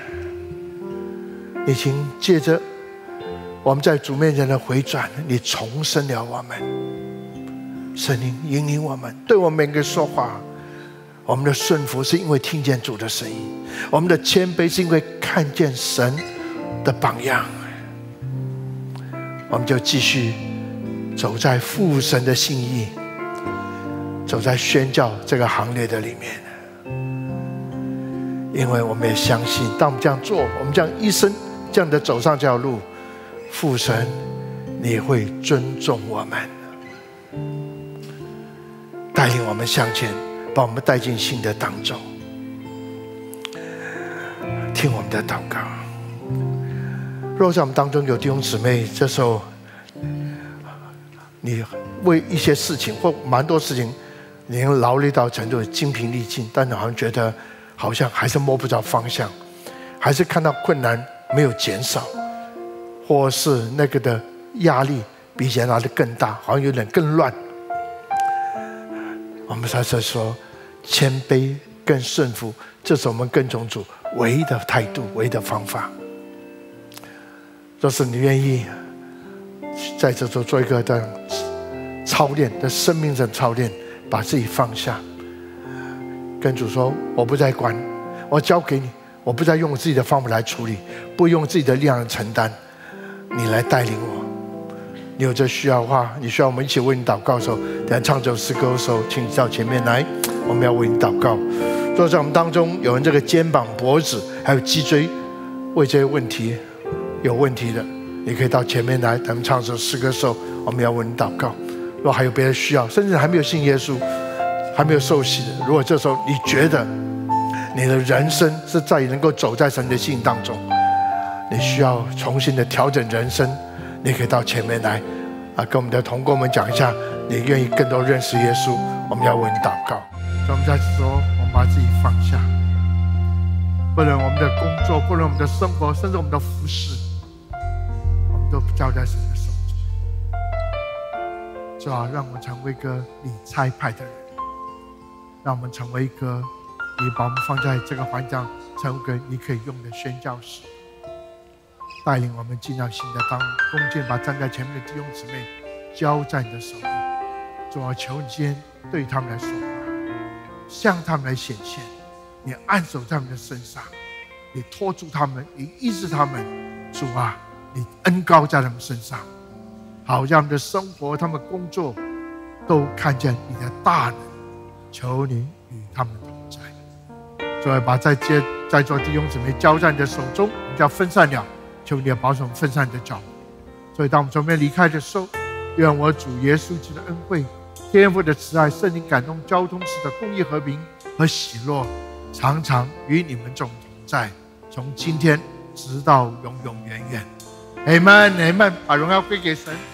你请借着我们在主面前的回转，你重生了我们。圣灵引领我们，对我们每个人说话。我们的顺服是因为听见主的声音，我们的谦卑是因为看见神的榜样。我们就继续走在父神的心意，走在宣教这个行列的里面。因为我们也相信，当我们这样做，我们这样一生这样的走上这条路，父神你会尊重我们，带领我们向前，把我们带进新的当中。听我们的祷告。若在我们当中有弟兄姊妹，这时候你为一些事情或蛮多事情已经劳累到程度精疲力尽，但你好像觉得好像还是摸不着方向，还是看到困难没有减少，或是那个的压力比以前来的更大，好像有点更乱。我们在这说谦卑跟顺服，这是我们跟从主唯一的态度，唯一的方法。若是你愿意在这做做一个的操练，的生命的操练，把自己放下，跟主说，我不再管，我交给你，我不再用我自己的方法来处理，不用自己的力量承担，你来带领我。你有这需要的话，你需要我们一起为你祷告的时候，等下唱这首诗歌的时候，请你到前面来，我们要为你祷告。若在我们当中有人这个肩膀、脖子还有脊椎为这些问题有问题的，你可以到前面来，等我们唱这首诗歌的时候，我们要为你祷告。如果还有别的需要，甚至还没有信耶稣，还没有受洗的，如果这时候你觉得你的人生是在能够走在神的信当中，你需要重新的调整人生，你可以到前面来啊，跟我们的同工们讲一下，你愿意更多认识耶稣，我们要为你祷告。所以我们在此说，我们把自己放下，不论我们的工作，不论我们的生活，甚至我们的服侍，我们都交在神的手中。主啊，让我们成为一个你差派的人，让我们成为一个你把我们放在这个环境上，成为一个你可以用的宣教士，带领我们进到新的当中。恭敬把站在前面的弟兄姊妹交在你的手里。主啊，求你今天对他们来说话，向他们来显现，你按手在他们的身上，你托住他们，你医治他们。主啊，你恩膏在他们身上，好让他们的生活、他们的工作都看见你的大能，求你与他们同在。主要把在接在座弟兄姊妹交在你的手中，我们就要分散了，求你的保守分散你的脚。所以当我们从这边离开的时候，愿我主耶稣基督的恩惠、天父的慈爱、圣灵感动交通时的公义、和平和喜乐，常常与你们众同在，从今天直到永永远远。Amen，Amen，把荣耀归给神。